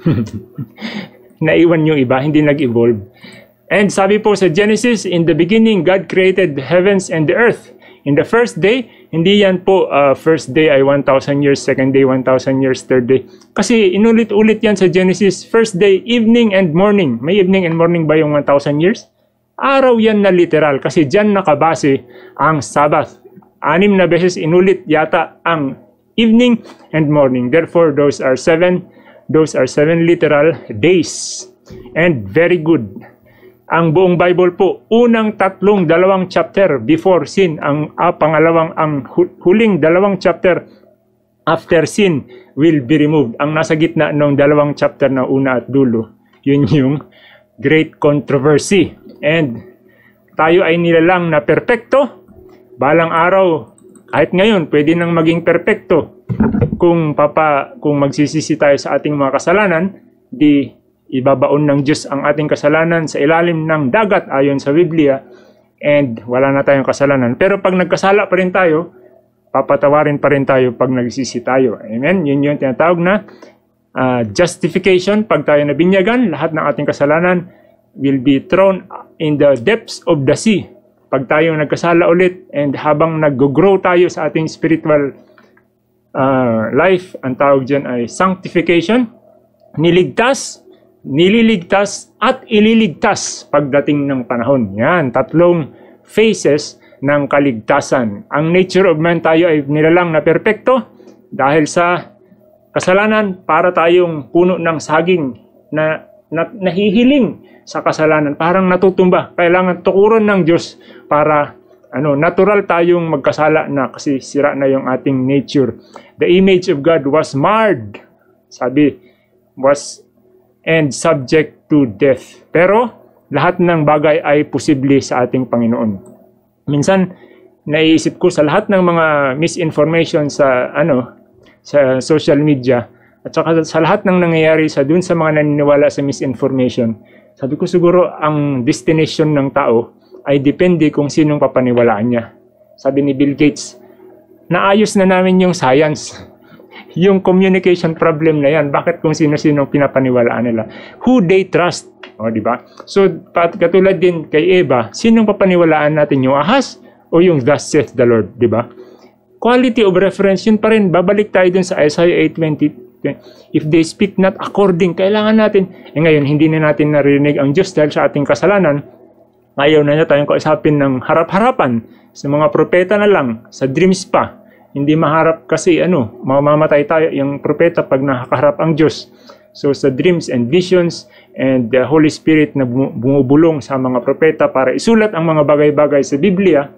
S4: Naiwan yung iba, hindi nag-evolve. And sabi po sa Genesis, in the beginning, God created the heavens and the earth. In the first day, hindi yan po first day ay 1,000 years, second day 1,000 years, third day. Kasi inulit-ulit yan sa Genesis, first day, evening and morning. May evening and morning ba yung 1,000 years? Araw yan na literal kasi dyan nakabase ang Sabbath. 6 na beses inulit yata ang evening and morning. Therefore, those are 7 literal days. And very good. ang buong Bible po, unang dalawang chapter before sin, ang huling dalawang chapter after sin will be removed. Ang nasa gitna ng dalawang chapter na una at dulo, yun yung great controversy. And tayo ay nilalang na perpekto. Balang araw, kahit ngayon, pwede nang maging perpekto. Kung magsisisi tayo sa ating mga kasalanan, di ibabaon ng Diyos ang ating kasalanan sa ilalim ng dagat ayon sa Biblia, and wala na tayong kasalanan. Pero pag nagkasala pa rin tayo, papatawarin pa rin tayo pag nagsisi tayo. Amen? Yun yung tinatawag na justification. Pag tayo nabinyagan, lahat ng ating kasalanan will be thrown in the depths of the sea. Pag tayo nagkasala ulit, and habang nag-grow tayo sa ating spiritual life, ang tawag dyan ay sanctification, nililigtas at ililigtas pagdating ng panahon. Yan, 3 phases ng kaligtasan. Ang nature of man, tayo ay nilalang na perpekto dahil sa kasalanan, para tayong puno ng saging na nahihiling sa kasalanan, parang natutumba. Kailangan tukuran ng Diyos para natural tayong magkasala na kasi sira na yung ating nature. The image of God was marred, and subject to death. Pero lahat ng bagay ay posible sa ating Panginoon. Minsan naiisip ko sa lahat ng mga misinformation sa social media, at saka sa lahat ng nangyayari dun sa mga naniniwala sa misinformation, sabi ko siguro ang destination ng tao ay depende kung sinong papaniwalaan niya. Sabi ni Bill Gates, naayos na namin yung science. Yung communication problem na yan, bakit kung sino-sinong pinapaniwalaan nila? Who they trust. Di ba? So, katulad din kay Eva, sinong papaniwalaan natin, yung ahas o yung thus saith the Lord, di ba? Quality of reference, yun pa rin. Babalik tayo dun sa Isaiah 8:20. If they speak not according, kailangan natin. Ngayon, hindi na natin narinig ang Diyos dahil sa ating kasalanan. Ayaw na niya tayong kausapin ng harap-harapan. Sa mga propeta na lang, sa dreams pa. Hindi maharap kasi mamamatay tayo yung propeta pag nakaharap ang Diyos. So sa dreams and visions and the Holy Spirit na bumubulong sa mga propeta para isulat ang mga bagay-bagay sa Biblia,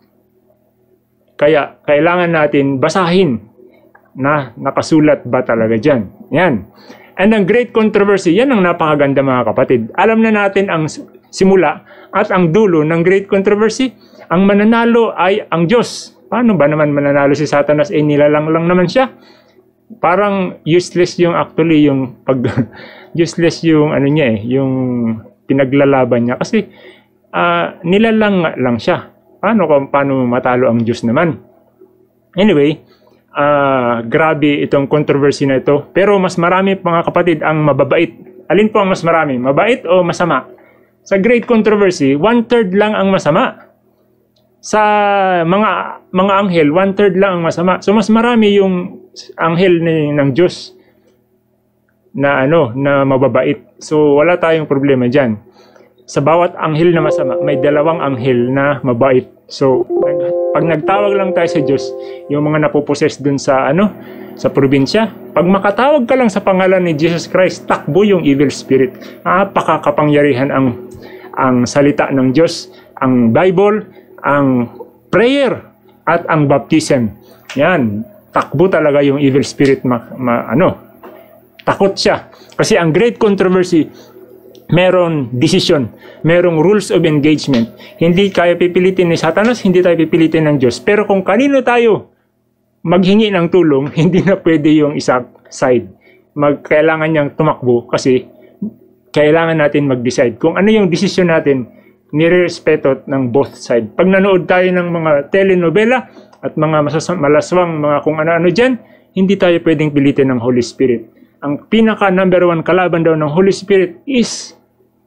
S4: kaya kailangan natin basahin na nakasulat ba talaga dyan. Yan. And ang great controversy, yan ang napakaganda mga kapatid. Alam na natin ang simula at ang dulo ng great controversy. Ang mananalo ay ang Diyos. Paano ba naman mananalo si Satanas? Nilalang lang naman siya. Parang useless yung useless yung yung pinaglalaban niya kasi nilalang lang siya. Paano matalo ang Diyos naman? Anyway, grabe itong controversy na ito. Pero mas marami mga kapatid ang mababait. Alin po ang mas marami? Mabait o masama? Sa great controversy, 1/3 lang ang masama. Sa mga anghel, 1/3 lang ang masama. So mas marami yung anghel ng Diyos na mababait. So wala tayong problema diyan. Sa bawat anghel na masama, may 2 anghel na mabait. So pag nagtawag lang tayo sa Diyos, yung mga napoposes dun sa sa probinsya, pag makatawag ka lang sa pangalan ni Jesus Christ, takbo yung evil spirit. Napakakapangyarihan ang salita ng Diyos, ang Bible, ang prayer at ang baptism. Yan, takbo talaga yung evil spirit. Takot siya. Kasi ang great controversy, meron decision, merong rules of engagement. Hindi kaya pipilitin ni Satanas, hindi tayo pipilitin ng Diyos. Pero kung kanino tayo maghingi ng tulong, hindi na pwede yung isa side. Kailangan niyang tumakbo kasi kailangan natin mag-decide. Kung ano yung decision natin, nirerespeto ng both side. Pag nanood tayo ng mga telenovela at mga malaswang mga kung ano-ano dyan, hindi tayo pwedeng pilitin ng Holy Spirit. Ang pinaka number 1 kalaban daw ng Holy Spirit is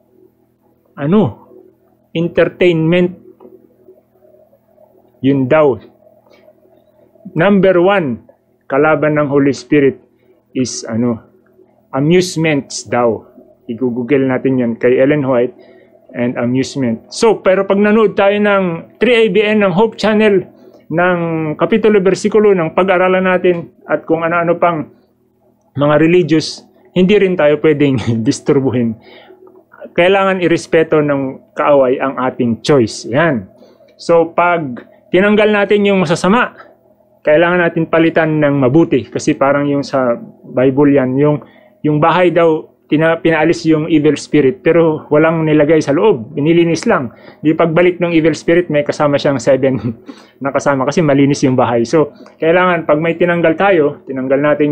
S4: entertainment. Yun daw. Number 1 kalaban ng Holy Spirit is amusements daw. I-google natin yan kay Ellen White and amusement. So, pero pag nanood tayo ng 3ABN ng Hope Channel ng kapitulo bersikulo ng pag-aralan natin at kung ano-ano pang mga religious, hindi rin tayo pwedeng disturbuhin. kailangan irespeto ng kaaway ang ating choice. Yan. So, pag tinanggal natin yung masasama, kailangan natin palitan ng mabuti. Kasi parang yung sa Bible yan, yung bahay daw, pinaalis yung evil spirit, pero walang nilagay sa loob. Binilinis lang. Di pagbalik ng evil spirit, may kasama siyang 7 na kasama kasi malinis yung bahay. So, kailangan, pag may tinanggal tayo, tinanggal natin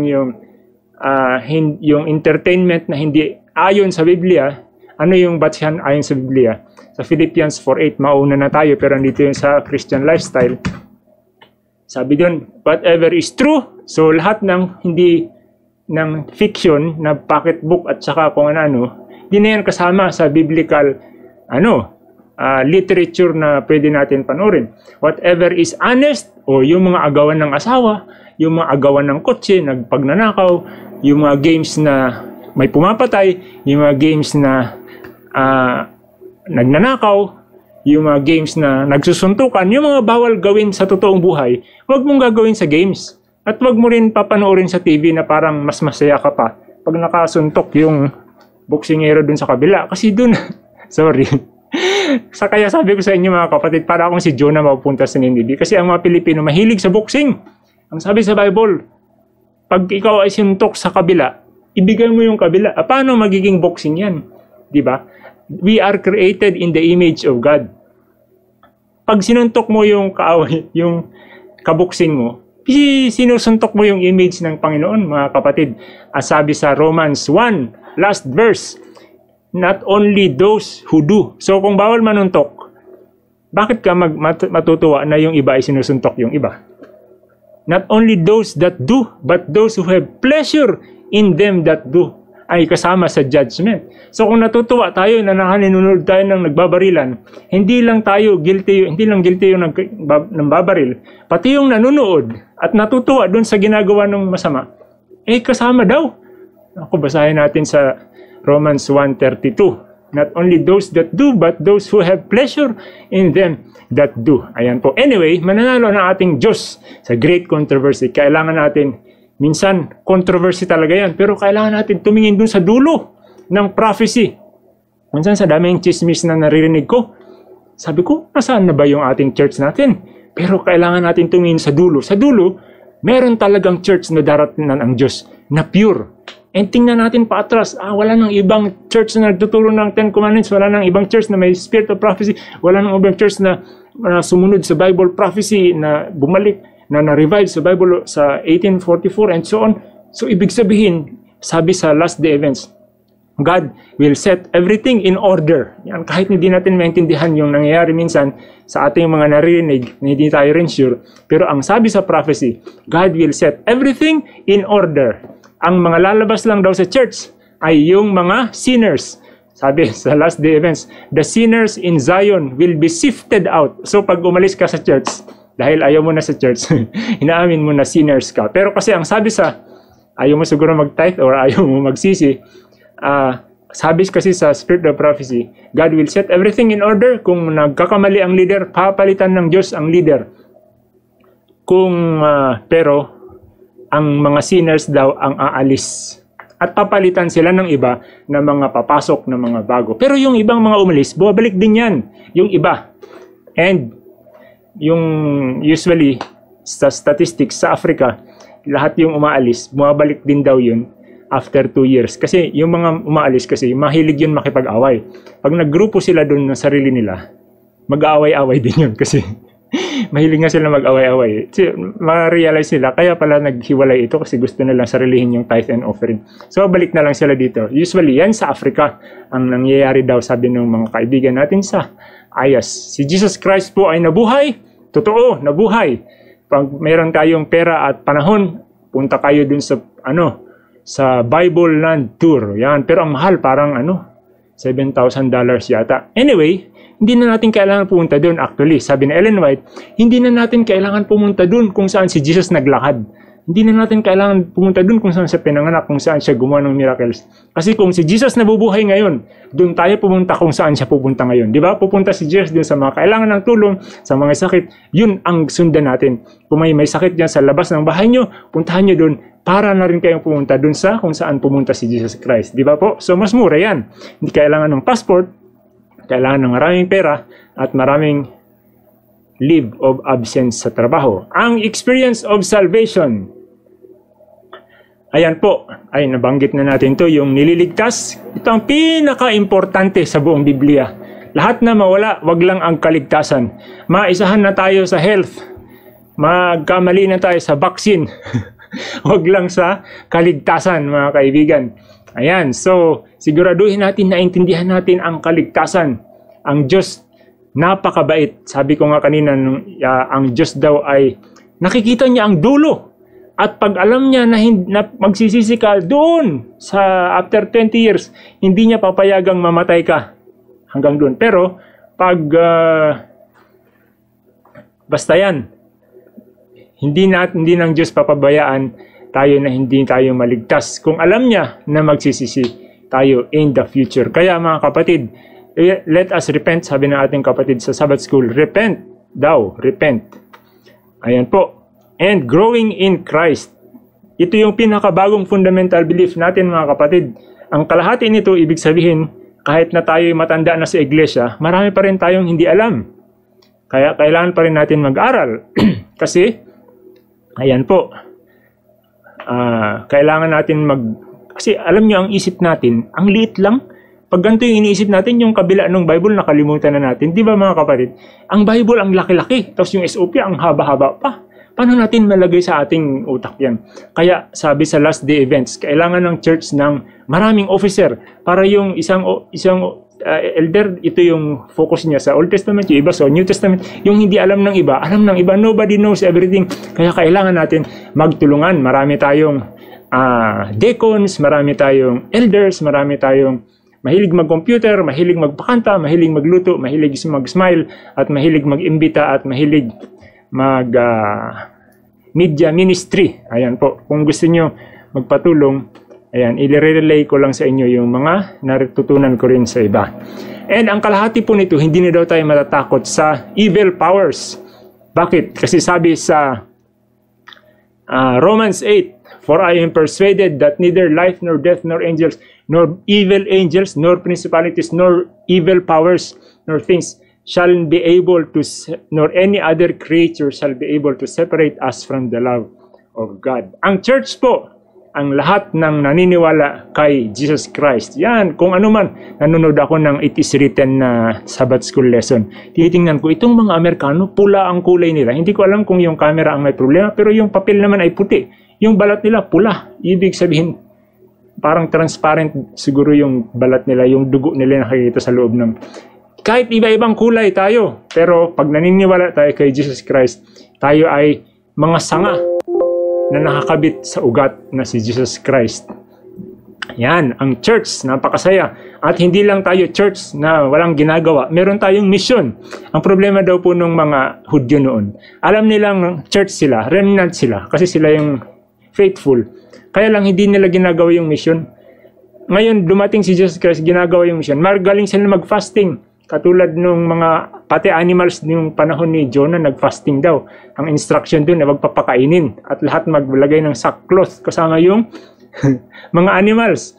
S4: yung entertainment na hindi ayon sa Biblia. Ano yung batsyan ayon sa Biblia? Sa Philippians 4:8, mauna na tayo, pero andito yung sa Christian lifestyle. Sabi doon, whatever is true, so lahat ng ng fiction na pocketbook at saka kung ano, di na yan kasama sa biblical literature na pwede natin panoorin. Whatever is honest, o yung mga agawan ng asawa, yung mga agawan ng kotse, nagpagnanakaw, yung mga games na may pumapatay, yung mga games na nagnanakaw, yung mga games na nagsusuntukan, yung mga bawal gawin sa totoong buhay, huwag mong gagawin sa games. At wag mo rin papanoorin sa TV na parang mas masaya ka pa pag nakasuntok yung boksingero dun sa kabila. Kasi dun, sorry. Kaya sabi ko sa inyo mga kapatid, para akong si Jonah mapupunta sa Nineveh. Kasi ang mga Pilipino mahilig sa boxing. Ang sabi sa Bible, pag ikaw ay sinuntok sa kabila, ibigay mo yung kabila. Paano magiging boxing yan? Diba? We are created in the image of God. Pag sinuntok mo yung kaaway, yung kaboksing mo, sinusuntok mo yung image ng Panginoon, mga kapatid. As sabi sa Romans 1, last verse, not only those who do. So kung bawal manuntok, bakit ka matutuwa na yung iba ay sinusuntok yung iba? Not only those that do, but those who have pleasure in them that do, ay kasama sa judgment. So kung natutuwa tayo na nanonood tayo ng nagbabarilan, hindi lang guilty yung nagbabaril, pati yung nanonood at natutuwa doon sa ginagawa ng masama, kasama daw. Ako, basahin natin sa Romans 1:32. Not only those that do, but those who have pleasure in them that do. Ayan po. Anyway, mananalo ng ating Diyos sa great controversy. Kailangan natin, minsan, controversy talaga yan. Pero kailangan natin tumingin dun sa dulo ng prophecy. Minsan sa daming chismis na naririnig ko, sabi ko, nasaan na ba yung ating church natin? Pero kailangan natin tumingin sa dulo. Sa dulo, meron talagang church na darating ng Diyos na pure. And tingnan natin pa atras, wala nang ibang church na nagtuturo ng 10 Commandments, wala nang ibang church na may spirit of prophecy, wala nang ibang church na sumunod sa Bible prophecy, na bumalik, na na-revive sa Bible sa 1844 and so on. So ibig sabihin, sabi sa last day events, God will set everything in order. Yan, kahit hindi natin maintindihan yung nangyayari minsan sa ating mga naririnig, hindi tayo rin sure. Pero ang sabi sa prophecy, God will set everything in order. Ang mga lalabas lang daw sa church ay yung mga sinners. Sabi sa last day events, the sinners in Zion will be sifted out. So pag umalis ka sa church, dahil ayaw mo na sa church, inaamin mo na sinners ka. Pero kasi ang sabi sa, ayaw mo siguro mag-tithe or ayaw mo magsisi, sabi kasi sa Spirit of Prophecy, God will set everything in order. Kung nagkakamali ang leader, papalitan ng Diyos ang leader. Pero ang mga sinners daw ang aalis. At papalitan sila ng iba na mga papasok na mga bago. Pero yung ibang mga umalis, bumabalik din yan. Yung iba. And yung usually sa statistics sa Africa, lahat yung umaalis, bumabalik din daw yun after 2 years. Kasi yung mga umaalis kasi, mahilig yun makipag-away. Pag naggrupo sila doon ng sarili nila, mag-aaway-away din yun kasi mahilig nga sila mag-away-away. Ma-realize nila, kaya pala naghiwalay ito kasi gusto nilang sarilihin yung tithe and offering. So, balik na lang sila dito. Usually, yan sa Africa ang nangyayari daw, sabi ng mga kaibigan natin sa Ayas. Si Jesus Christ po ay nabuhay. Totoo, nabuhay. Pag meron tayong pera at panahon, punta kayo dun sa, sa Bible Land Tour. Yan. Pero ang mahal, parang $7,000 yata. Anyway, hindi na natin kailangan pumunta doon. Actually, sabi ni Ellen White, hindi na natin kailangan pumunta doon kung saan si Jesus naglakad. Hindi na natin kailangan pumunta dun kung saan siya pinanganak, kung saan siya gumawa ng miracles. Kasi kung si Jesus nabubuhay ngayon, dun tayo pumunta kung saan siya pupunta ngayon. Di ba? Pupunta si Jesus dun sa mga kailangan ng tulong, sa mga sakit. Yun ang sundan natin. Kung may sakit dyan sa labas ng bahay nyo, puntahan nyo dun para na rin kayong pumunta dun sa kung saan pumunta si Jesus Christ. Di ba po? So mas mura yan. Hindi kailangan ng passport, kailangan ng maraming pera at maraming leave of absence sa trabaho. Ang experience of salvation. Ayan po, ay nabanggit na natin to, yung nililigtas. Ito ang pinaka-importante sa buong Biblia. Lahat na mawala, wag lang ang kaligtasan. Maisahan na tayo sa health. Magkamali na tayo sa vaccine. Wag lang sa kaligtasan, mga kaibigan. Ayan, so siguraduhin natin na intindihan natin ang kaligtasan. Ang Diyos, napakabait. Sabi ko nga kanina, ang Diyos daw ay nakikita niya ang dulo. At pag alam niya na magsisisi ka doon sa after 20 years, hindi niya papayagang mamatay ka hanggang doon. Pero pag basta yan, hindi ng Diyos papabayaan tayo na hindi tayo maligtas. Kung alam niya na magsisisi tayo in the future. Kaya mga kapatid, let us repent, sabi ng ating kapatid sa Sabbath School. Repent daw, repent. Ayan po. And growing in Christ. Ito yung pinakabagong fundamental belief natin mga kapatid. Ang kalahati nito, ibig sabihin, kahit na tayo matanda na sa iglesia, marami pa rin tayong hindi alam. Kaya kailangan pa rin natin mag-aral. Kasi, ayan po, kailangan natin kasi alam nyo ang isip natin, ang liit lang. Pag ganito yung iniisip natin, yung kabila ng Bible, nakalimutan na natin. Di ba mga kapatid? Ang Bible ang laki-laki, tapos yung SOP ang haba-haba pa. Paano natin malagay sa ating utak yan? Kaya sabi sa last day events, kailangan ng church ng maraming officer para yung isang elder, ito yung focus niya sa Old Testament, yung iba sa New Testament, yung hindi alam ng iba, alam ng iba, nobody knows everything. Kaya kailangan natin magtulungan. Marami tayong deacons, marami tayong elders, marami tayong mahilig mag-computer, mahilig magpakanta, mahilig magluto, mahilig mag-smile, at mahilig mag-imbita, at mahilig media ministry. Ayan po. Kung gusto nyo magpatulong, ayan, i-relay ko lang sa inyo yung mga natutunan ko rin sa iba. And ang kalahati po nito, hindi na daw tayo matatakot sa evil powers. Bakit? Kasi sabi sa Romans 8, "For I am persuaded that neither life nor death nor angels, nor evil angels, nor principalities, nor evil powers, nor things shall be able to, nor any other creature shall be able to separate us from the love of God." Ang church po, ang lahat ng naniniwala kay Jesus Christ. Yan, kung ano man, nanonood ako ng It Is Written na Sabbath School lesson. Titingnan ko, itong mga Amerikano, pula ang kulay nila. Hindi ko alam kung yung camera ang may problema, pero yung papel naman ay puti. Yung balat nila, pula. Ibig sabihin, parang transparent siguro yung balat nila, yung dugo nila nakikita sa loob ng... Kahit iba-ibang kulay tayo, pero pag naniniwala tayo kay Jesus Christ, tayo ay mga sanga na nakakabit sa ugat na si Jesus Christ. Yan, ang church, napakasaya. At hindi lang tayo church na walang ginagawa, meron tayong mission. Ang problema daw po ng mga Hudyo noon, alam nilang church sila, remnant sila, kasi sila yung faithful. Kaya lang hindi nila ginagawa yung mission. Ngayon, dumating si Jesus Christ, ginagawa yung mission. Magaling sila mag-fasting. Katulad nung mga pati animals yung panahon ni Jonah, nag-fasting daw. Ang instruction doon na magpapakainin at lahat maglagay ng sackcloth kasama yung mga animals.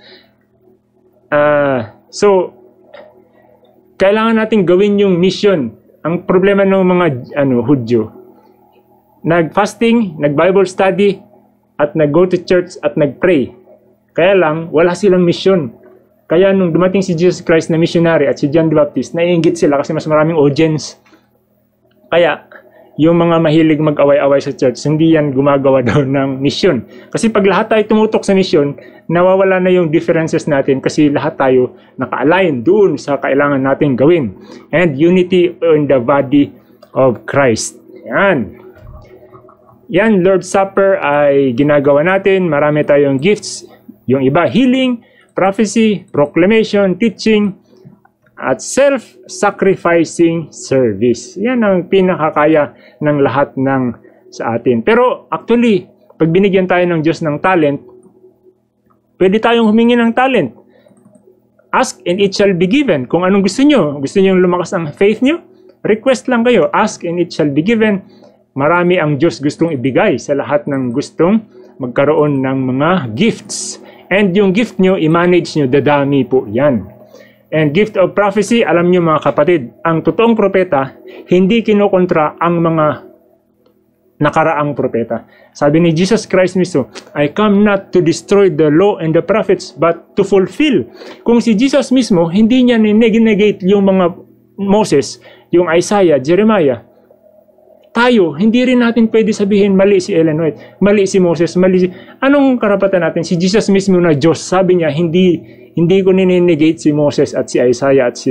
S4: So, kailangan natin gawin yung mission. Ang problema ng mga Hudyo, nag-fasting, nag-Bible study, at nag-go to church at nag-pray. Kaya lang, wala silang mission. Kaya nung dumating si Jesus Christ na missionary at si John the Baptist, naiinggit sila kasi mas maraming audience. Kaya, yung mga mahilig mag-away-away sa church, hindi yan gumagawa daw ng mission. Kasi pag lahat tayo tumutok sa mission, nawawala na yung differences natin kasi lahat tayo naka-align doon sa kailangan natin gawin. And unity in the body of Christ. Yan. Yan, Lord's Supper ay ginagawa natin. Marami tayong gifts. Yung iba, healing, prophecy, proclamation, teaching, at self-sacrificing service. Yan ang pinakakaya ng lahat ng sa atin. Pero actually, pag binigyan tayo ng Diyos ng talent, pwede tayong humingi ng talent. Ask and it shall be given. Kung anong gusto nyo. Gusto nyo lumakas ang faith nyo? Request lang kayo. Ask and it shall be given. Marami ang Diyos gustong ibigay sa lahat ng gustong magkaroon ng mga gifts. And yung gift nyo, i-manage nyo, dadami po yan. And gift of prophecy, alam nyo mga kapatid, ang totoong propeta, hindi kinukontra ang mga nakaraang propeta. Sabi ni Jesus Christ mismo, I come not to destroy the law and the prophets, but to fulfill. Kung si Jesus mismo, hindi niya negate yung mga Moses, yung Isaiah, Jeremiah. Tayo, hindi rin natin pwede sabihin mali si Ellen White, mali si Moses, mali si... Anong karapatan natin? Si Jesus mismo na Diyos, sabi niya, hindi ko ninegate si Moses at si Isaiah at si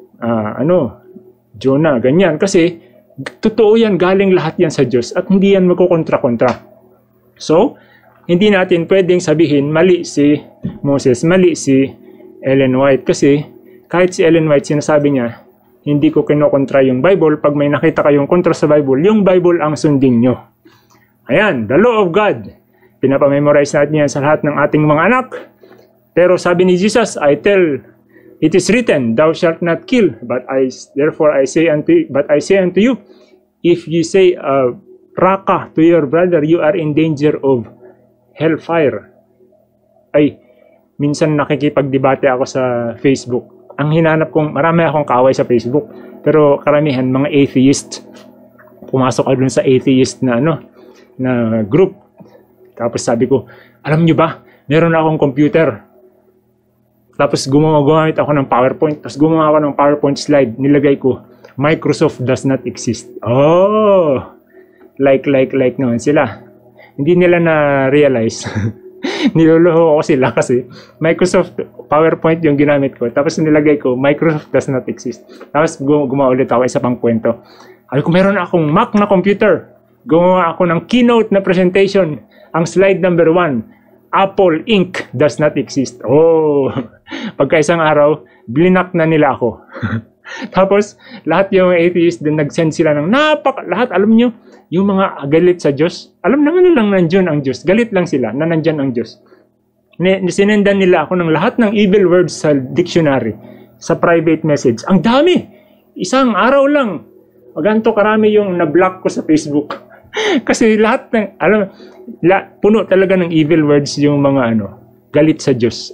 S4: Jonah, ganyan. Kasi totoo yan, galing lahat yan sa Diyos at hindi yan magkukontra-kontra. So, hindi natin pwedeng sabihin mali si Moses, mali si Ellen White. Kasi kahit si Ellen White, sinasabi niya, hindi ko kinokontra yung Bible. Pag may nakita kayong kontra sa Bible, yung Bible ang sundin nyo. Ayan, the law of God. Pinapamemorize natin yan sa lahat ng ating mga anak. Pero sabi ni Jesus, it is written, thou shalt not kill. But I say unto you, if you say raka to your brother, you are in danger of hellfire. Ay, minsan nakikipagdebate ako sa Facebook. Ang hinanap kong, marami akong kaaway sa Facebook. Pero karamihan, mga atheist. Pumasok ako dun sa atheist na group. Tapos sabi ko, alam nyo ba, meron akong computer. Tapos gumamit ako ng PowerPoint. Tapos gumawa ako ng PowerPoint slide. Nilagay ko, Microsoft does not exist. Oh! Like naman sila. Hindi nila na-realize. Niluluho ko sila kasi Microsoft PowerPoint yung ginamit ko. Tapos nilagay ko, Microsoft does not exist. Tapos gumawa ulit ako isa pang kwento. Ay, kung meron akong Mac na computer, gumawa ako ng keynote na presentation. Ang slide number 1, Apple Inc. does not exist. Oh, pagka isang araw, blinak na nila ako. Tapos, lahat yung atheist din nag-send sila ng lahat, alam nyo, yung mga galit sa Diyos, alam naman nilang nandiyan ang Diyos. Galit lang sila na nandiyan ang Diyos. Sinendan nila ako ng lahat ng evil words sa dictionary, sa private message. Ang dami! Isang araw lang. Ganito karami yung na-block ko sa Facebook. Kasi lahat ng, puno talaga ng evil words yung mga galit sa Diyos.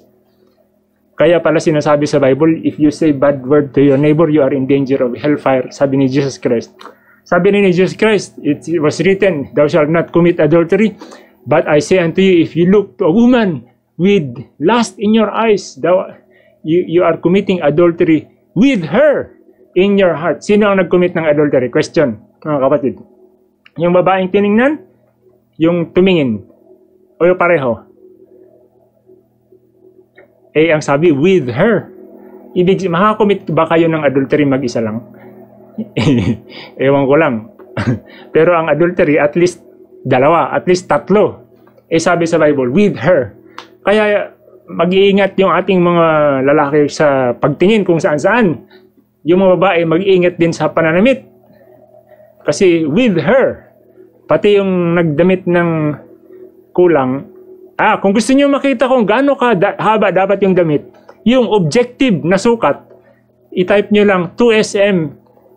S4: Kaya pala sinasabi sa Bible, if you say bad word to your neighbor, you are in danger of hellfire. Sabi ni Jesus Christ. Sabi ni Jesus Christ, it was written, thou shalt not commit adultery. But I say unto you, if you look to a woman with lust in your eyes, you are committing adultery with her in your heart. Sino ang nag-commit ng adultery? Question, mga kapatid. Yung babaeng tiningnan, yung tumingin, o yung pareho. Ang sabi, with her. Ibig, makakomit ba kayo ng adultery mag-isa lang? Ewan ko lang. Pero ang adultery, at least dalawa, at least tatlo. Sabi sa Bible, with her. Kaya mag-iingat yung ating mga lalaki sa pagtingin kung saan-saan. Yung mga babae, mag-iingat din sa pananamit. Kasi with her, pati yung nagdamit ng kulang, kung gusto niyo makita kung gaano haba dapat yung damit, yung objective na sukat, i-type nyo lang 2SM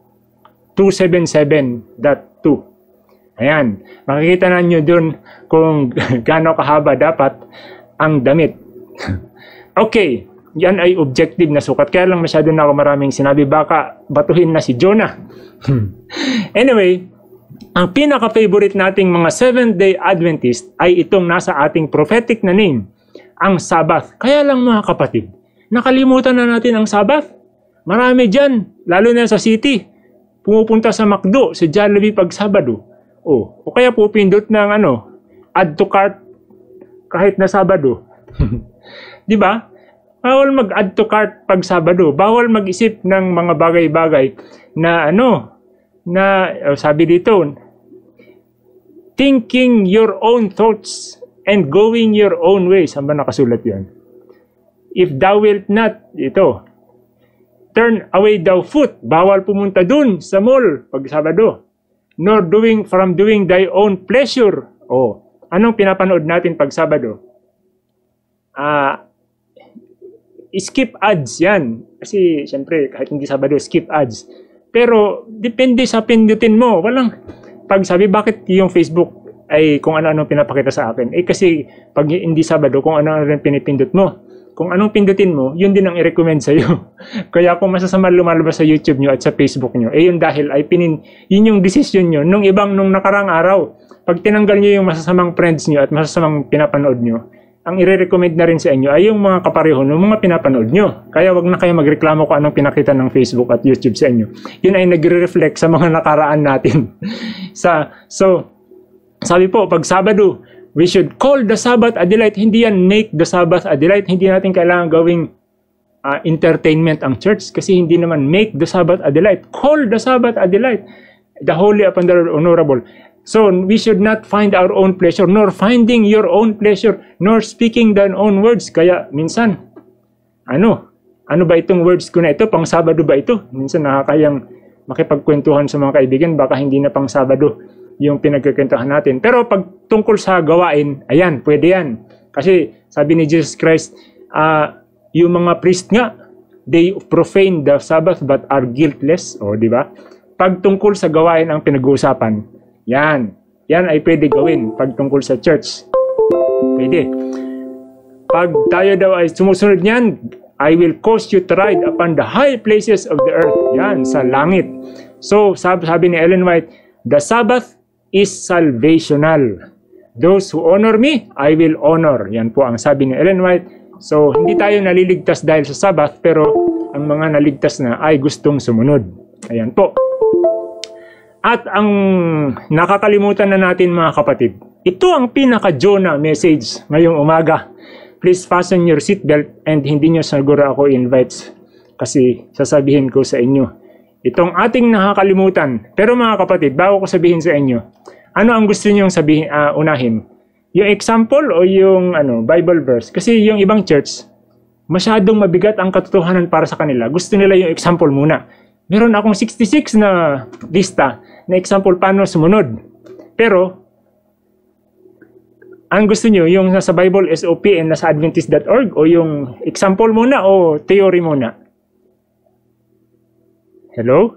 S4: 277.2. Ayan, makikita na nyo dun kung gaano kahaba dapat ang damit. Okay, yan ay objective na sukat. Kaya lang masyado na ako maraming sinabi, baka batuhin na si Jonah. Anyway, ang pinaka-favorite nating mga Seventh-day Adventist ay itong nasa ating prophetic na name, ang Sabbath. Kaya lang mga kapatid, nakalimutan na natin ang Sabbath. Marami dyan, lalo na sa city, pumupunta sa McDo, sa Jollibee pag Sabado. O kaya pupindot ng add to cart kahit na Sabado. Di ba? Bawal mag-add to cart pag Sabado. Bawal mag-isip ng mga bagay-bagay na sabi dito, thinking your own thoughts and going your own ways. Saan ba nakasulat yan? If thou wilt not, turn away thou foot. Bawal pumunta dun sa mall pag Sabado. Nor from doing thy own pleasure. anong pinapanood natin pag Sabado? Skip ads yan. Kasi, syempre, kahit hindi Sabado, skip ads. Pero, depende sa pindutin mo. Pag sabi, bakit yung Facebook ay kung ano-ano pinapakita sa akin? Kasi, pag hindi Sabado, kung ano-ano rin pinipindot mo. Kung anong pindutin mo, yun din ang i-recommend sa'yo. Kaya kung masasama lumalabas sa YouTube nyo at sa Facebook nyo, yun dahil ay yun yung decision nyo nung nakarang araw. Pag tinanggal nyo yung masasamang friends nyo at masasamang pinapanood nyo, ang i-recommend na rin sa inyo ay yung mga kapareho ng mga pinapanood nyo. Kaya wag na kayo magreklamo kung anong pinakita ng Facebook at YouTube sa inyo. Yun ay nagre-reflect sa mga nakaraan natin. So, sabi po, pag Sabado, we should call the Sabbath a delight. Hindi yan make the Sabbath a delight. Hindi natin kailangan gawing entertainment ang church kasi hindi naman make the Sabbath a delight. Call the Sabbath a delight. The holy upon the honorable. So, we should not find our own pleasure, nor finding your own pleasure, nor speaking thine own words. Kaya, minsan, ano ba itong words ko na ito? Pang Sabado ba ito? Minsan nakakayang makipagkwentuhan sa mga kaibigan, baka hindi na pang Sabado yung pinagkikwentuhan natin. Pero pag tungkol sa gawain, ayan, pwede yan. Kasi sabi ni Jesus Christ, yung mga priest nga, they profane the Sabbath but are guiltless. O, di ba? Pag tungkol sa gawain ang pinag-uusapan, yan ay pwede gawin pag tungkol sa church. Pwede. Pag tayo daw ay sumusunod niyan, I will cause you to ride upon the high places of the earth. Yan, sa langit. So, sabi ni Ellen White, the Sabbath is salvational. Those who honor me, I will honor. Yan po ang sabi ni Ellen White. So, hindi tayo naliligtas dahil sa Sabbath, pero ang mga naligtas na ay gustong sumunod. Ayan po. At ang nakakalimutan na natin mga kapatid, ito ang pinaka-Jonah message ngayong umaga. Please fasten your seatbelt and hindi nyo siguro ako invites kasi sasabihin ko sa inyo. Itong ating nakakalimutan. Pero mga kapatid, bago ko sabihin sa inyo, ano ang gusto nyo sabihin, unahin? Yung example o yung Bible verse? Kasi yung ibang church, masyadong mabigat ang katotohanan para sa kanila. Gusto nila yung example muna. Meron akong 66 na lista na example paano sumunod. Pero, ang gusto nyo, yung nasa Bible SOP and nasa Adventist.org o yung example muna o theory muna? Hello?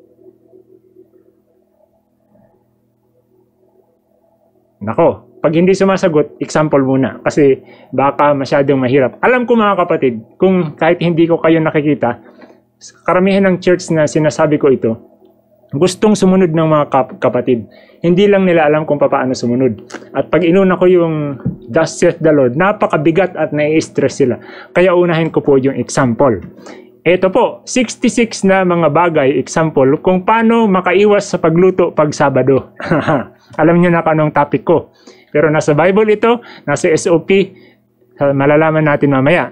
S4: Nako, pag hindi sumasagot, example muna. Kasi baka masyadong mahirap. Alam ko mga kapatid, kung kahit hindi ko kayo nakikita, karamihan ng church na sinasabi ko ito, gustong sumunod ng mga kapatid. Hindi lang nila alam kung paano sumunod. At pag inuna ko yung thus saith the Lord, napakabigat at nai-stress sila. Kaya unahin ko po yung example. Ito po, 66 na mga bagay, example, kung paano makaiwas sa pagluto pag Sabado. Alam niyo na kung anong topic ko. Pero nasa Bible ito, nasa SOP, malalaman natin mamaya.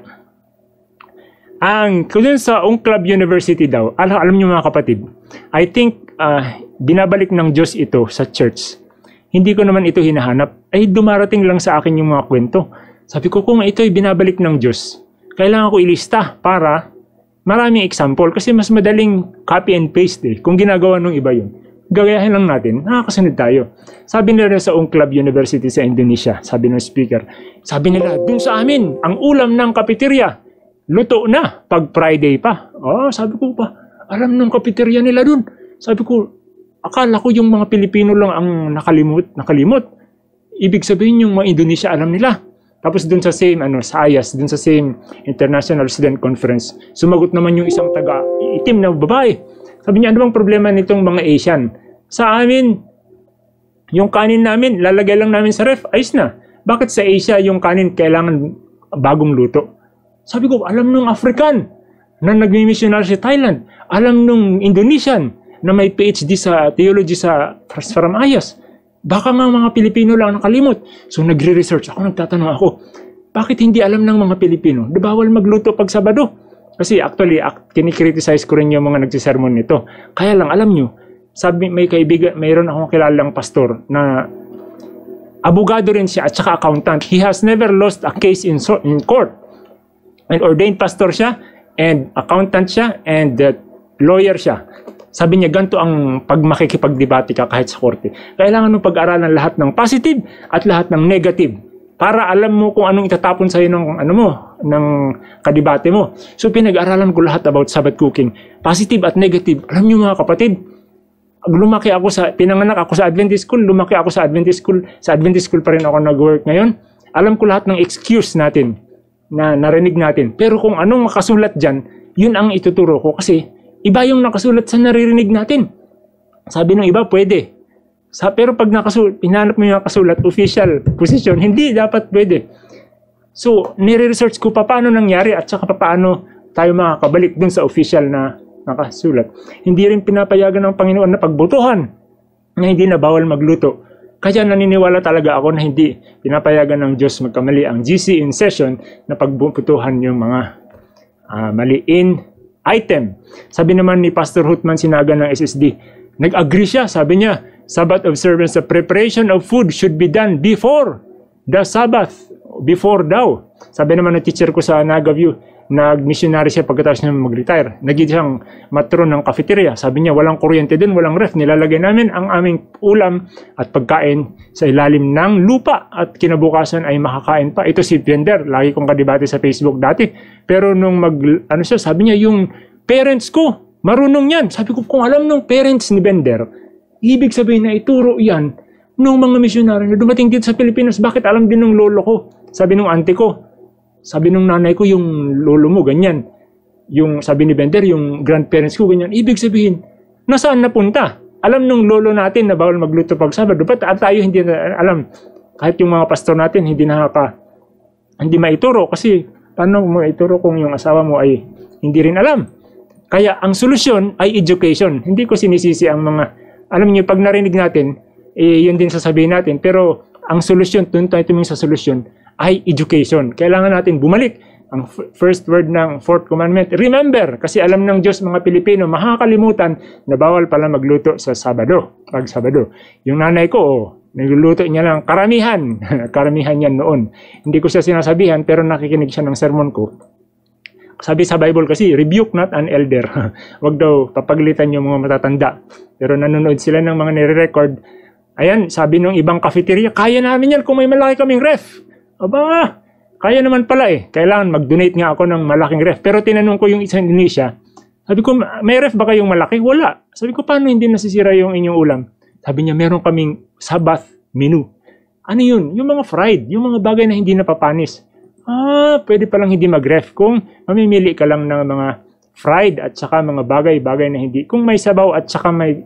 S4: Kung sa Unclub University daw, alam niyo mga kapatid, I think binabalik ng Diyos ito sa church. Hindi ko naman ito hinahanap. Ay dumarating lang sa akin yung mga kwento. Sabi ko, kung ito ay binabalik ng Diyos, kailangan ko ilista para maraming example. Kasi mas madaling copy and paste kung ginagawa ng iba yun. Gagayahin lang natin, nakakasunod tayo. Sabi nila sa Unclub University sa Indonesia, sabi ng speaker, sabi nila, dun sa amin, ang ulam ng cafeteria, luto na pag Friday pa. Sabi ko pa, alam ng cafeteria nila dun. Sabi ko, akala ko yung mga Pilipino lang ang nakalimot. Ibig sabihin yung mga Indonesia alam nila. Tapos dun sa same, sa IAS, dun sa same International Student Conference, sumagot naman yung isang taga-itim na babae. Sabi niya, ano bang problema nitong mga Asian? Sa amin, yung kanin namin, lalagay lang namin sa ref, ayos na. Bakit sa Asia yung kanin kailangan bagong luto? Sabi ko, alam nung African na nagmi-missionary sa Thailand. Alam nung Indonesian na may PhD sa theology from IAS. Baka nga mga Pilipino lang nakalimot. So nagre-research ako, nagtatanong ako, bakit hindi alam ng mga Pilipino na bawal magluto pag Sabado? Kasi actually, kinikriticize ko rin yung mga nagsisermon nito. Kaya lang, alam nyo, sabi may kaibigan, mayroon akong kilalang pastor na abogado rin siya at saka accountant. He has never lost a case in court. And ordained pastor siya, and accountant siya, and lawyer siya. Sabi niya, ganito ang pag makikipagdebate ka kahit sa korte. Kailangan mo pag-aralan lahat ng positive at lahat ng negative para alam mo kung anong itatapon sa'yo ng kadebate mo. So pinag-aralan ko lahat about Sabbath cooking. Positive at negative. Alam niyo mga kapatid, pinanganak ako sa Adventist school, lumaki ako sa Adventist school. Sa Adventist school pa rin ako nag-work ngayon. Alam ko lahat ng excuse natin na narinig natin. Pero kung anong makasulat dyan, yun ang ituturo ko kasi iba yung nakasulat sa naririnig natin. Sabi ng iba, pwede. Pero pag pinanap mo yung nakasulat, official position, hindi dapat pwede. So, nire-research ko paano nangyari at saka paano tayo makakabalik dun sa official na nakasulat. Hindi rin pinapayagan ng Panginoon na pagbotohan na hindi na bawal magluto. Kaya naniniwala talaga ako na hindi pinapayagan ng Diyos magkamali ang GC in session na pagbotohan yung mga maliin item. Sabi naman ni Pastor Hutman Sinaga ng SSD, nag-agree siya, sabi niya, Sabbath observance, the preparation of food should be done before the Sabbath, before daw. Sabi naman ng teacher ko sa Naga View, nag-missionary siya pagkatapos niya mag-retire. Naging siyang matron ng cafeteria. Sabi niya, walang kuryente din, walang ref. Nilalagay namin ang aming ulam at pagkain sa ilalim ng lupa at kinabukasan ay makakain pa. Ito si Bender, lagi kong kadebate sa Facebook dati. Pero nung sabi niya, yung parents ko, marunong yan. Sabi ko, kung alam ng parents ni Bender, ibig sabihin na ituro yan nung mga missionary na dumating dito sa Pilipinas, bakit alam din ng lolo ko? Sabi nung auntie ko, sabi nung nanay ko, yung lolo mo, ganyan. Yung sabi ni Bender, yung grandparents ko, ganyan. Ibig sabihin, nasaan napunta? Alam nung lolo natin na bawal magluto pag Sabado. Ba't tayo hindi na alam? Kahit yung mga pastor natin, hindi maituro. Kasi, paano mo ituro kung yung asawa mo ay hindi rin alam? Kaya, ang solusyon ay education. Hindi ko sinisisi ang mga, alam niyo, pag narinig natin, yun din sasabihin natin. Pero, ang solusyon, doon tayo tumingin sa solusyon, ay education. Kailangan natin bumalik. Ang first word ng fourth commandment, remember, kasi alam ng Diyos mga Pilipino, makakalimutan na bawal pala magluto sa Sabado, pag Sabado. Yung nanay ko, nagluluto niya lang karamihan. Karamihan yan noon. Hindi ko siya sinasabihan, pero nakikinig siya ng sermon ko. Sabi sa Bible kasi, rebuke not an elder. Wag daw papaglitan yung mga matatanda. Pero nanonood sila ng mga nire-record. Ayan, sabi ng ibang cafeteria, kaya namin yan kung may malaki kaming ref. Aba, kaya naman pala eh. Kailangan mag-donate nga ako ng malaking ref. Pero tinanong ko yung isa in Indonesia. Sabi ko, may ref ba kayong malaki? Wala. Sabi ko, paano hindi nasisira yung inyong ulam? Sabi niya, meron kaming Sabbath menu. Ano yun? Yung mga fried. Yung mga bagay na hindi napapanis. Pwede palang hindi mag-ref kung mamimili ka lang ng mga fried at saka mga bagay-bagay na hindi. Kung may sabaw at saka may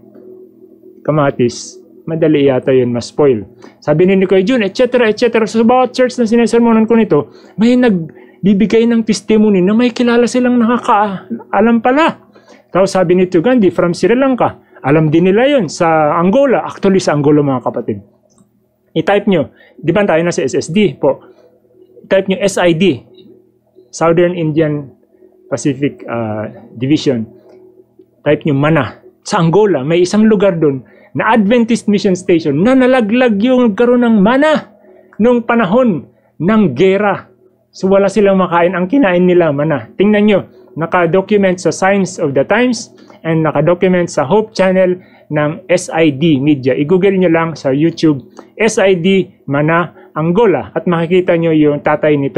S4: kamatis, madali yata yun ma-spoil. Sabi ni Kuya Jun, etc. So, bawat church na sinesermonan ko nito, may nagbibigay ng testimony na may kilala silang nakakaalam pala. Tapos sabi ni Gandhi, from Sri Lanka, alam din nila yun sa Angola. Actually, sa Angola mga kapatid. I-type nyo. Di ba tayo na sa SSD po? I-type nyo SID, Southern Indian Pacific Division. Type nyo mana. Sa Angola, may isang lugar doon na Adventist Mission Station na nalaglag yung nagkaroon ng mana nung panahon ng gera. So wala silang makain. Ang kinain nila, mana. Tingnan nyo, naka-document sa Signs of the Times and naka-document sa Hope Channel ng SID Media. I-google nyo lang sa YouTube, SID Mana Angola at makikita nyo yung tatay nito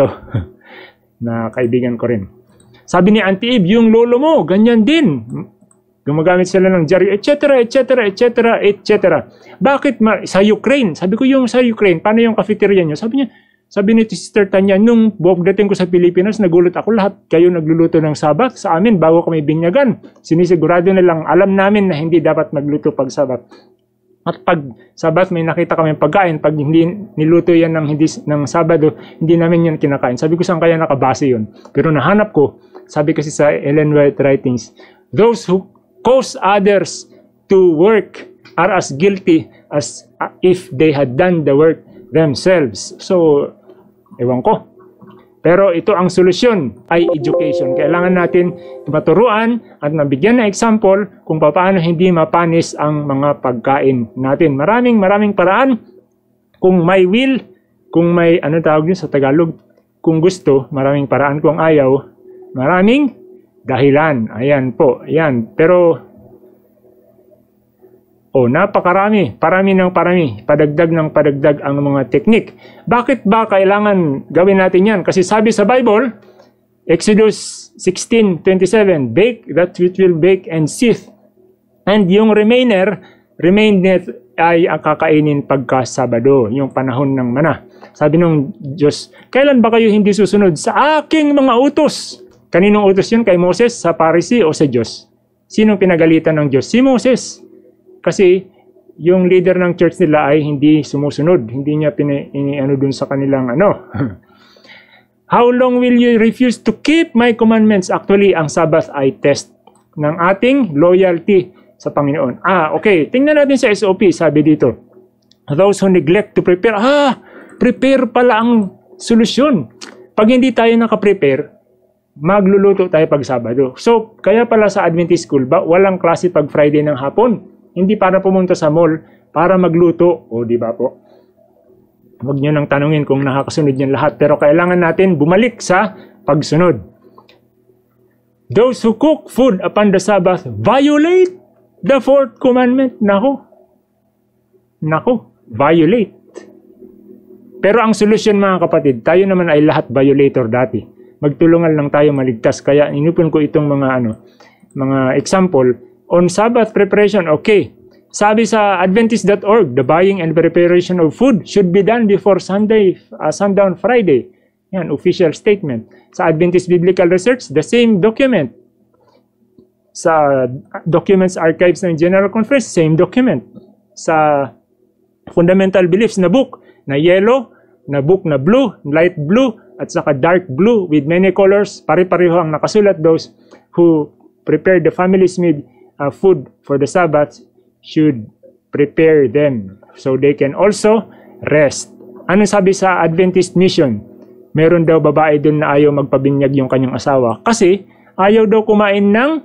S4: na kaibigan ko rin. Sabi ni Auntie Eve, yung lolo mo, ganyan din. Gumagamit sila ng dyaryo, etc. Bakit sa Ukraine? Sabi ko yung sa Ukraine, paano yung cafeteria nyo? Sabi ni Sister Tanya, nung dating ko sa Pilipinas, nagulat ako lahat kayo nagluluto ng Sabat. Sa amin, bago kami binyagan, sinisigurado nilang alam namin na hindi dapat magluto pag Sabat. At pag Sabat, may nakita kami pagkain. Pag hindi niluto yan ng Sabado, hindi namin yan kinakain. Sabi ko, saan kaya nakabase yun? Pero nahanap ko, sabi kasi sa Ellen White Writings, those who cause others to work are as guilty as if they had done the work themselves. So, ewan ko. Pero ito ang solusyon ay education. Kailangan natin maturuan at mabigyan ng example kung paano hindi mapanis ang mga pagkain natin. Maraming paraan. Kung may will, kung may, ano tawag yun sa Tagalog? Kung gusto, maraming paraan. Kung ayaw, maraming dahilan. Ayan po. Ayan. Pero O napakarami, parami, padagdag ng padagdag ang mga teknik. Bakit ba kailangan gawin natin yan? Kasi sabi sa Bible, Exodus 16:27, bake that which will bake and sieve. And yung remainder ay ang kakainin pagka Sabado, yung panahon ng mana. Sabi ng Diyos, kailan ba kayo hindi susunod sa aking mga utos? Kaninong utos yun? Kay Moses, sa Pharisee o sa Diyos? Sinong pinagalitan ng Diyos? Si Moses. Kasi yung leader ng church nila ay hindi sumusunod. Hindi niya iniano dun sa kanilang ano. How long will you refuse to keep my commandments? Actually, ang Sabbath ay test ng ating loyalty sa Panginoon. Okay. Tingnan natin sa SOP. Sabi dito, those who neglect to prepare. Prepare pala ang solusyon. Pag hindi tayo nakaprepare, magluluto tayo pag Sabado. So, kaya pala sa Adventist school, walang klase pag Friday ng hapon. Hindi para pumunta sa mall, para magluto. O, di ba po? Huwag nyo nang tanungin kung nakakasunod yan lahat. Pero kailangan natin bumalik sa pagsunod. Those who cook food upon the Sabbath violate the fourth commandment. Nako, violate. Pero ang solusyon mga kapatid, tayo naman ay lahat violator dati. Magtulungan lang tayo maligtas. Kaya inupon ko itong mga example. On Sabbath preparation, okay. Sabi sa Adventist.org, the buying and preparation of food should be done before sundown Friday. Yan, official statement. Sa Adventist Biblical Research, the same document. Sa Documents Archives ng General Conference, same document. Sa Fundamental Beliefs na book, na yellow, na book na blue, light blue, at saka dark blue with many colors, pare-pareho ang nakasulat. Those who prepare the family's meal food for the Sabbath should prepare them so they can also rest. Ano sabi sa Adventist Mission? Meron daw babae doon na ayaw magpabinyag yung kanyang asawa kasi ayaw daw kumain ng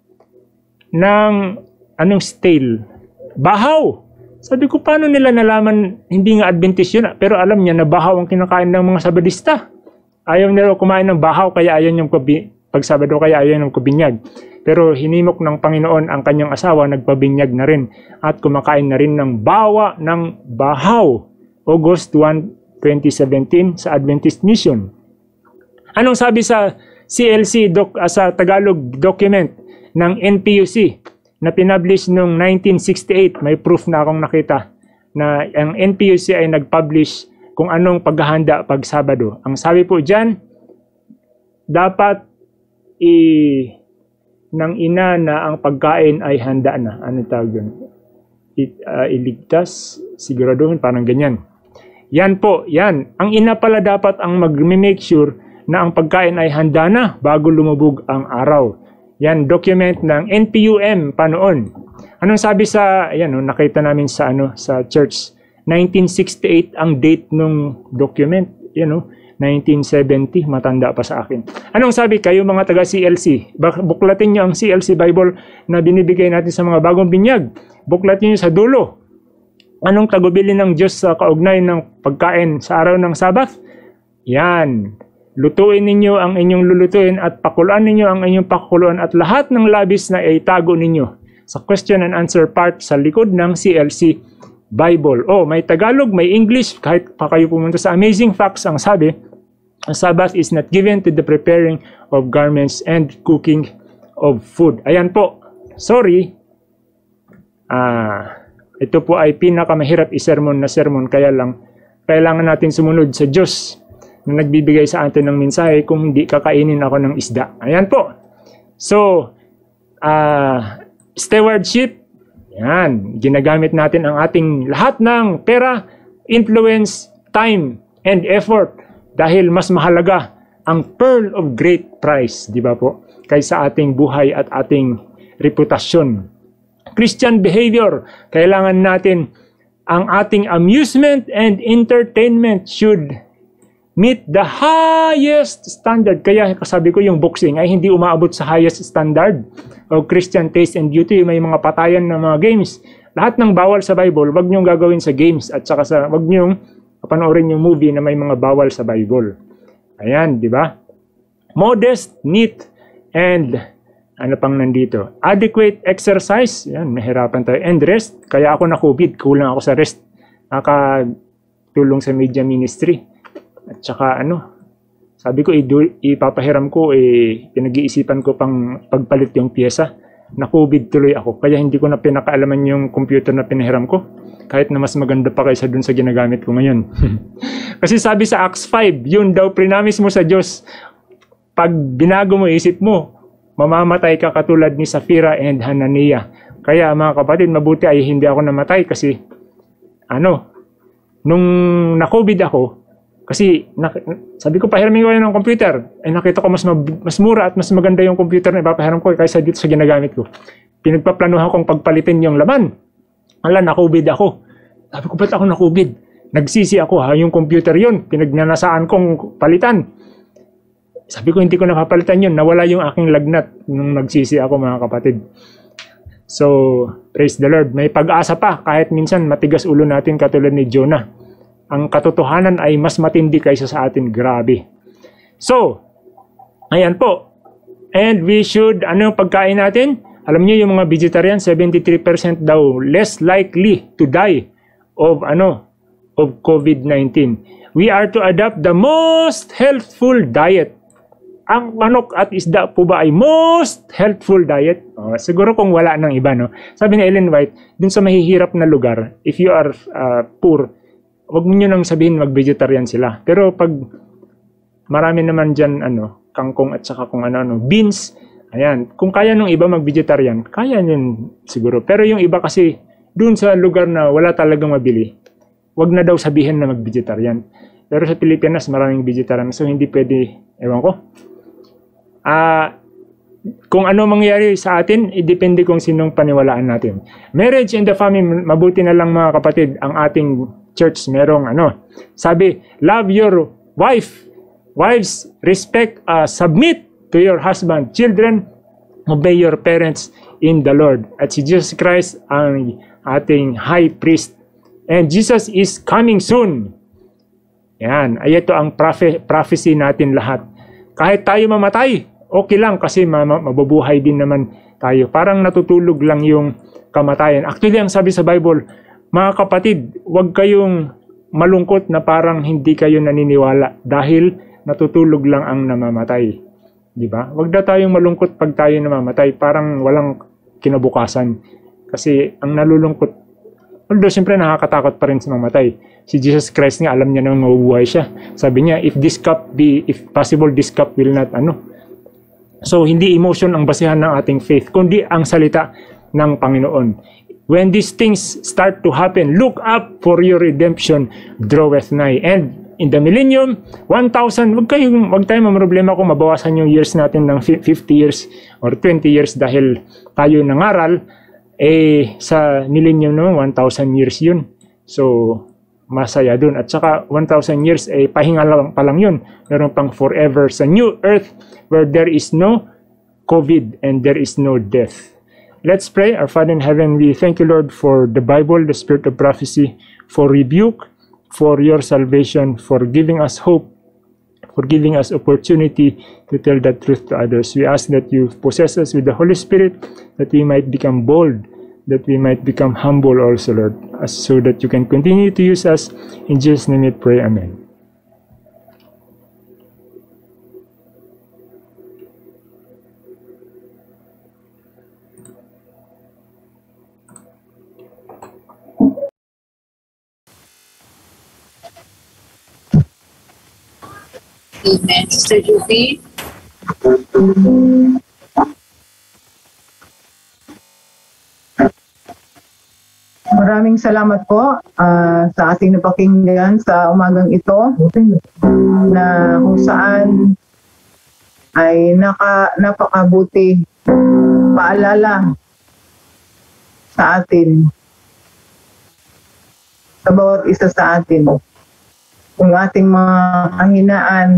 S4: anong stale? Bahaw! Sabi ko, paano nila nalaman hindi nga Adventist yun? Pero alam niya na bahaw ang kinakain ng mga Sabadista. Ayaw nila kumain ng bahaw kaya ayaw niyang pag Sabado kaya ayaw niyang kubinyag. Pero hinimok ng Panginoon ang kanyang asawa, nagpabinyag na rin at kumakain na rin ng bawa ng bahaw. August 1, 2017 sa Adventist Mission. Anong sabi sa CLC sa Tagalog document ng NPUC na pinablish noong 1968? May proof na akong nakita na ang NPUC ay nagpublish kung anong paghahanda pag Sabado. Ang sabi po dyan, dapat ng ina na ang pagkain ay handa na. Ano tawag yun? Iligtas? Siguraduhin, parang ganyan. Yan po, yan. Ang ina pala dapat ang mag-make sure na ang pagkain ay handa na bago lumubog ang araw. Yan, document ng NPUM pa noon. Anong sabi sa, ayan, nakita namin sa, sa church, 1968 ang date ng document. Yan, 1970, matanda pa sa akin. Anong sabi kayo mga taga CLC? Buklatin nyo ang CLC Bible na binibigay natin sa mga bagong binyag. Buklatin nyo sa dulo. Anong tagubili ng Diyos sa kaugnay ng pagkain sa araw ng Sabbath? Yan. Lutuin ninyo ang inyong lulutuin at pakuluan ninyo ang inyong pakuluan at lahat ng labis na itago ninyo. Sa question and answer part sa likod ng CLC Bible. May Tagalog, may English. Kahit pa kayo pumunta sa Amazing Facts, ang sabi, ang Sabbath is not given to the preparing of garments and cooking of food. Ayan po. Sorry. Ito po ay pinakamahirap isermon na sermon. Kaya lang, kailangan natin sumunod sa Diyos na nagbibigay sa atin ng mensahe kung hindi kakainin ako ng isda. Ayan po. So, stewardship. Yan. Ginagamit natin ang ating lahat ng pera, influence, time, and effort. Dahil mas mahalaga ang pearl of great price, di ba po? Kaysa ating buhay at ating reputasyon. Christian behavior, kailangan natin ang ating amusement and entertainment should meet the highest standard. Kaya kasabi ko yung boxing ay hindi umaabot sa highest standard of Christian taste and beauty. May mga patayan na mga games. Lahat ng bawal sa Bible, wag niyong gagawin sa games at saka wag niyong panoorin yung movie na may mga bawal sa Bible. Ayan, di ba? Modest, neat, and Ano pang nandito? Adequate exercise. Yan, nahirapan tayo. And rest. Kaya ako na-COVID. Kulang ako sa rest. Nakatulong sa media ministry. At saka sabi ko, ipapahiram ko, pinag-iisipan ko pang pagpalit yung pyesa. Na-COVID tuloy ako. Kaya hindi ko na pinakaalaman yung computer na pinahiram ko. Kahit na mas maganda pa kaysa dun sa ginagamit ko ngayon. Kasi sabi sa Acts 5, yun daw prinamis mo sa Diyos. Pag binago mo isip mo, mamamatay ka katulad ni Sapphira and Hananiah. Kaya mga kapatid, mabuti ay hindi ako namatay kasi nung na-COVID ako, kasi sabi ko pahiramin ko ng computer, nakita ko mas mura at mas maganda yung computer na ipapahiram ko kaysa dito sa ginagamit ko. Pinagpaplanuhan kong pagpalitin yung laman. Na-COVID ako. Sabi ko, ba't ako na-COVID? Nagsisi ako yung computer yun. Pinagnanasaan kong palitan. Sabi ko, hindi ko napapalitan yun. Nawala yung aking lagnat nung nagsisi ako mga kapatid. So, praise the Lord. May pag-asa pa kahit minsan matigas ulo natin katulad ni Jonah. Ang katotohanan ay mas matindi kaysa sa atin. Grabe. So, ayan po. And we should, yung pagkain natin? Alam niyo yung mga vegetarian, 73% daw less likely to die of COVID-19. We are to adopt the most healthful diet. Ang manok at isda po ba ay most healthful diet? Siguro kung wala ng iba, no? Sabi ni Ellen White, dun sa mahihirap na lugar, if you are poor, wag niyo nang sabihin mag-vegetarian sila. Pero pag marami naman dyan, kangkong at saka kung beans, ayan, kung kaya nung iba mag-vegetarian, kaya yun siguro. Pero yung iba kasi, dun sa lugar na wala talagang mabili, wag na daw sabihin na mag-vegetarian. Pero sa Pilipinas, maraming vegetarian. So, hindi pwede, ewan ko. Kung ano mangyari sa atin, depende kung sinong paniwalaan natin. Marriage and the family, mabuti na lang mga kapatid, ang ating church merong sabi, love your wife. Wives, respect, submit to your husband. Children, obey your parents in the Lord. At si Jesus Christ ang ating high priest. And Jesus is coming soon. Yan, ay ito ang prophecy natin lahat. Kahit tayo mamatay, okay lang kasi mabubuhay din naman tayo. Parang natutulog lang yung kamatayan. Actually, ang sabi sa Bible, mga kapatid, huwag kayong malungkot na parang hindi kayo naniniwala dahil natutulog lang ang namamatay. Di ba? Huwag na tayong malungkot pag tayo namamatay. Parang walang kinabukasan. Kasi ang nalulungkot, although siyempre nakakatakot pa rin sa mamatay. Si Jesus Christ nga, alam niya nang mabubuhay siya. Sabi niya, if possible, this cup will not, So, hindi emotion ang basihan ng ating faith, kundi ang salita ng Panginoon. When these things start to happen, look up for your redemption draweth nigh. And in the millennium, 1,000, wag tayong mamroblema kung mabawasan yung years natin ng 50 years or 20 years dahil tayo nangaral, sa millennium naman, 1,000 years yun. So, masaya dun. At saka 1,000 years, pahinga lang pa lang yun. Meron pang forever sa new earth where there is no COVID and there is no death. Let's pray. Our Father in heaven, we thank you, Lord, for the Bible, the spirit of prophecy, for rebuke, for your salvation, for giving us hope, for giving us opportunity to tell the truth to others. We ask that you possess us with the Holy Spirit, that we might become bold, that we might become humble also, Lord, so that you can continue to use us. In Jesus' name we pray. Amen.
S1: Amen. Sister Judy.
S2: Maraming salamat po sa ating napakinggan sa umagang ito na kung saan ay napakabuti paalala sa atin, sa bawat isa sa atin, kung ating mga kahinaan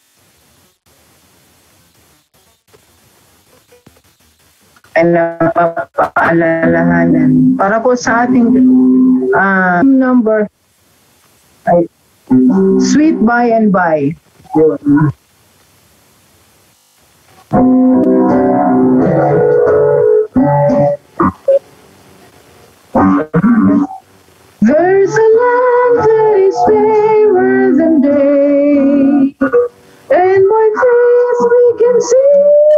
S2: ay napapaalalahanan. Para po sa ating number ay sweet by and by. There's a land that is fairer than day, and my face we can see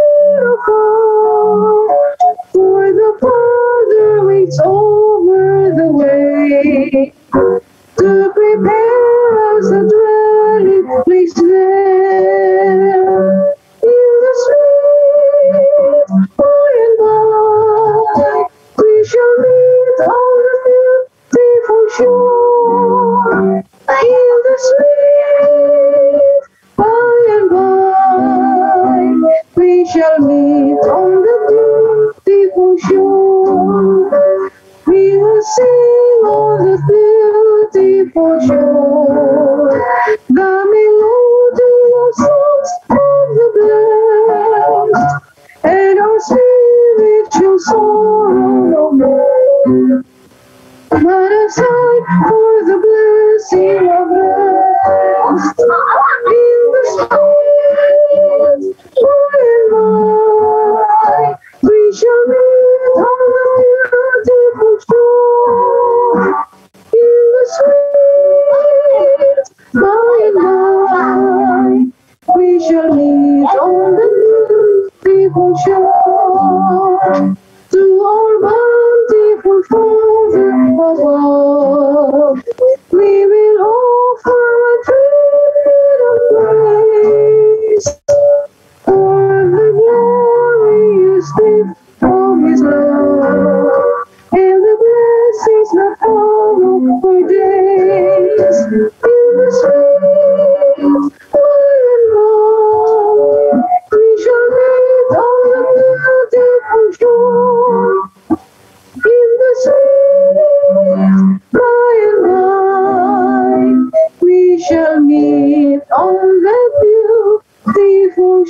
S2: afar, for the Father waits over the way to prepare us a dwelling place there. In the sweet by and by, we shall meet on the beautiful shore. In the sweet by and by, we shall meet on the beautiful shore. We will sing on the beautiful shore the melody of songs of the blessed, and our spirit shall sorrow no more. But a sign for the blessing of rest in the streets by and by, we shall meet on the beautiful shore. In the streets by and by, we shall meet on the beautiful shore. To our bountiful Father above, we will offer a tribute of praise for the glorious gift of His love and the blessings that follow for days. In the streets by and by, we shall meet on the beautiful shore. In the streets by and by, we shall meet on the beautiful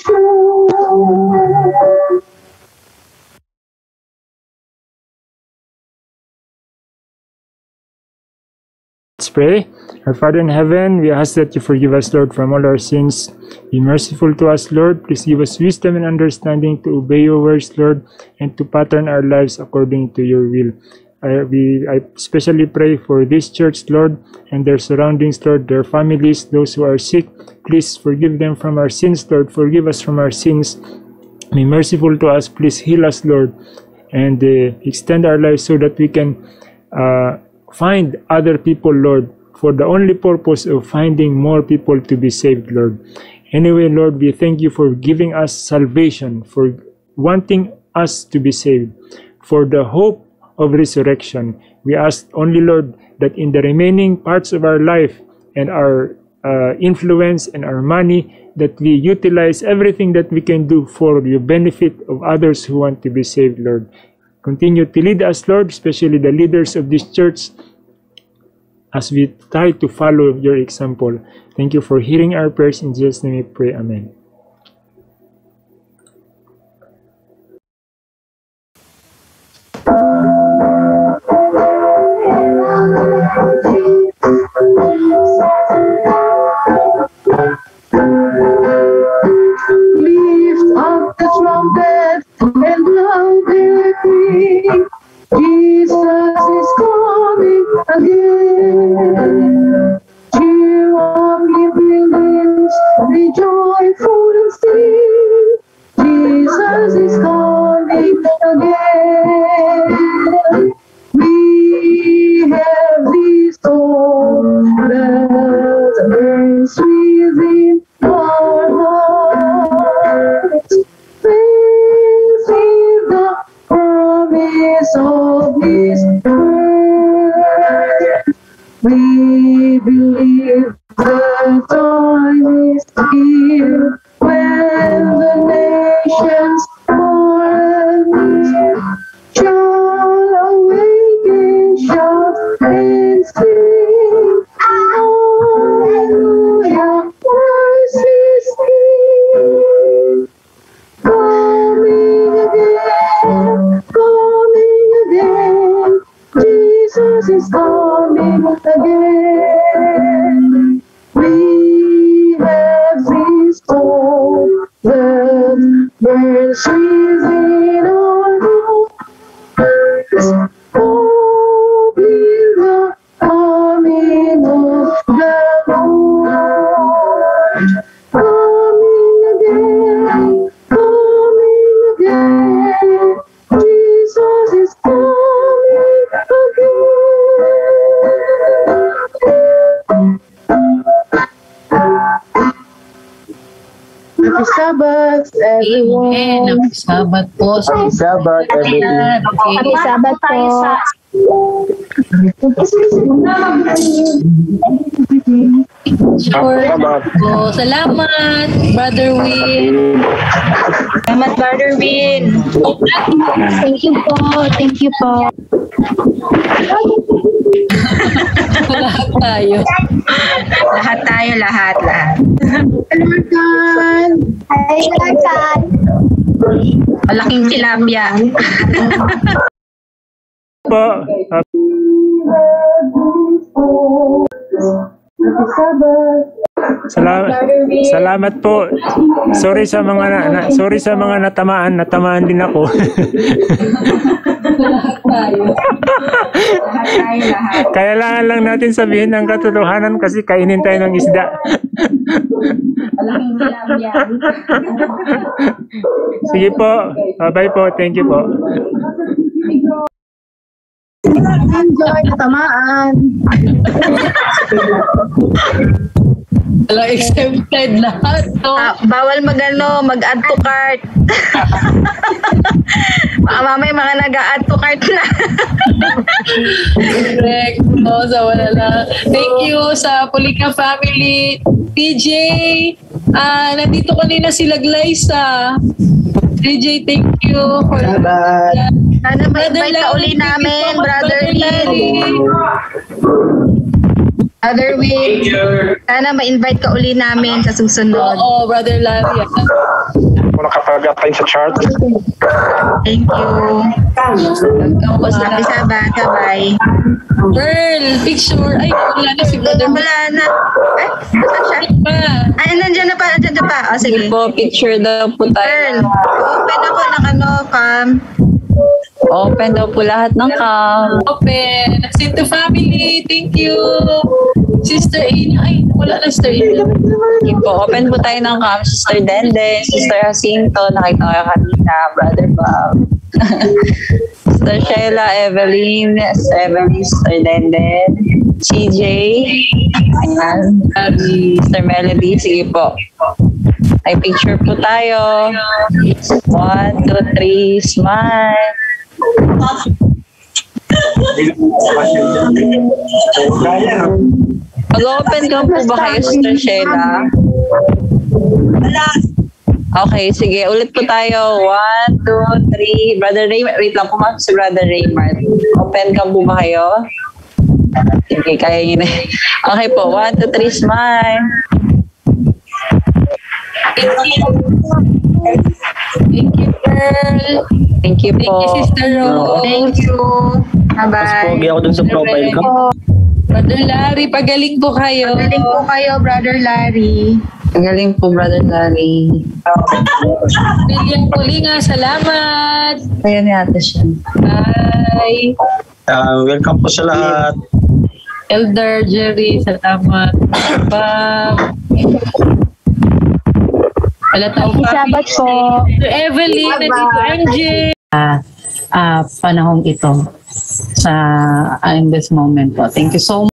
S2: shore.
S4: Let's pray. Our Father in heaven, we ask that you forgive us, Lord, from all our sins. Be merciful to us, Lord. Please give us wisdom and understanding to obey your words, Lord, and to pattern our lives according to your will. I especially pray for this church, Lord, and their surroundings, Lord, their families, those who are sick. Please forgive them from our sins, Lord. Forgive us from our sins. Be merciful to us. Please heal us, Lord, and extend our lives so that we can find other people, Lord, for the only purpose of finding more people to be saved, Lord. Anyway, Lord, we thank you for giving us salvation, for wanting us to be saved, for the hope of resurrection. We ask only, Lord, that in the remaining parts of our life and our influence and our money, that we utilize everything that we can do for the benefit of others who want to be saved, Lord. Continue to lead us, Lord, especially the leaders of this church, as we try to follow your example. Thank you for hearing our prayers. In Jesus' name we pray. Amen.
S2: Lift up the trumpet and blow the ring. Jesus is coming again. Cheer up, ye buildings, be joyful and sing. Jesus is coming again. We have this hope that burns within our hearts. Faith in the promise of His word. We believe the time is here when the nations armies shall awake and shout and sing. Hallelujah, Christ is King. Coming again, Jesus is coming again. We have this hope that burns within Happy Sabbath,
S1: Amen.
S2: everyone.
S1: Happy Sabbath po.
S2: Happy Sabbath, everyone.
S1: Okay.
S3: Happy Sabbath po.
S1: Sure. Oh, salamat, Brother Will.
S7: Salamat, Brother Win.
S3: Thank you po. Thank you po.
S1: Lahat tayo.
S7: Lahat.
S2: Lord God.
S3: Hi, Lord God.
S7: Malaking tilapia.
S4: Po.
S2: Happy Sabbath.
S4: Salamat po. Sorry sa mga natamaan din ako. Kailangan lang natin sabihin ang katotohanan kasi kainin tayo ng isda. Sige po. Bye po. Thank you po.
S2: Enjoy na tamaan.
S1: Wala accepted lahat. No?
S7: Bawal mag-add to cart. Baka mamay mga nag-add to cart na.
S1: Correct. No, sa wala lang. Thank you sa Pulika family. PJ, nandito kanina sila Glyza. PJ, thank you for
S7: Sana ma-invite ka uli namin, Brother Win. Brother Win, sana ma-invite ka uli namin sa susunod.
S1: Oo, Brother Larry.
S10: Kung nakapag-apply sa chart.
S7: Thank you. Happy Sabbath. Bye.
S1: Pearl, picture. Ay, wala na si Brother.
S7: Wala na. Ay, saan siya? Ay, nandiyan na pa. O, sige.
S5: Po, picture daw po
S7: Pearl,
S5: tayo.
S7: open ako ng cam.
S5: Open daw po lahat ng cam.
S1: Open. Sinto family, thank you. Sister Ina. Ay, wala na Sister Ina.
S5: Sige po, open po tayo ng cam. Sister Dende, Sister Jacinto, nakita ko kanina, Brother Bob. Sister Sheila, Evelyn, Sister Dende, CJ, ayan, Sister Melody, sige po. Ay, picture po tayo. 1, 2, 3, smile. Mag-open ka po ba kayo, Sister Sheila? Okay, sige. Ulit po tayo. 1, 2, 3. Brother Raymond. Wait lang po si Brother Raymond. Open ka po ba kayo? Sige, kaya yun eh. Okay po. 1, 2, 3. Smile.
S1: Thank you, Pearl.
S5: Thank you
S1: Thank you,
S5: po.
S1: Sister Rose.
S7: Thank you. Bye-bye.
S10: Pogi ako dun sa profile ko.
S1: Brother Larry, pagaling po kayo.
S7: Magaling po kayo, Brother Larry.
S5: Magaling po, Brother Larry.
S1: William Pulinga, salamat.
S5: Ayan yata siya.
S1: Bye.
S10: Welcome po sa lahat.
S1: Elder Jerry, salamat. Bob.
S3: Happy Sabbath po.
S1: To Evelyn, nandito MJ. Panahong ito sa in this moment po. Thank you so much.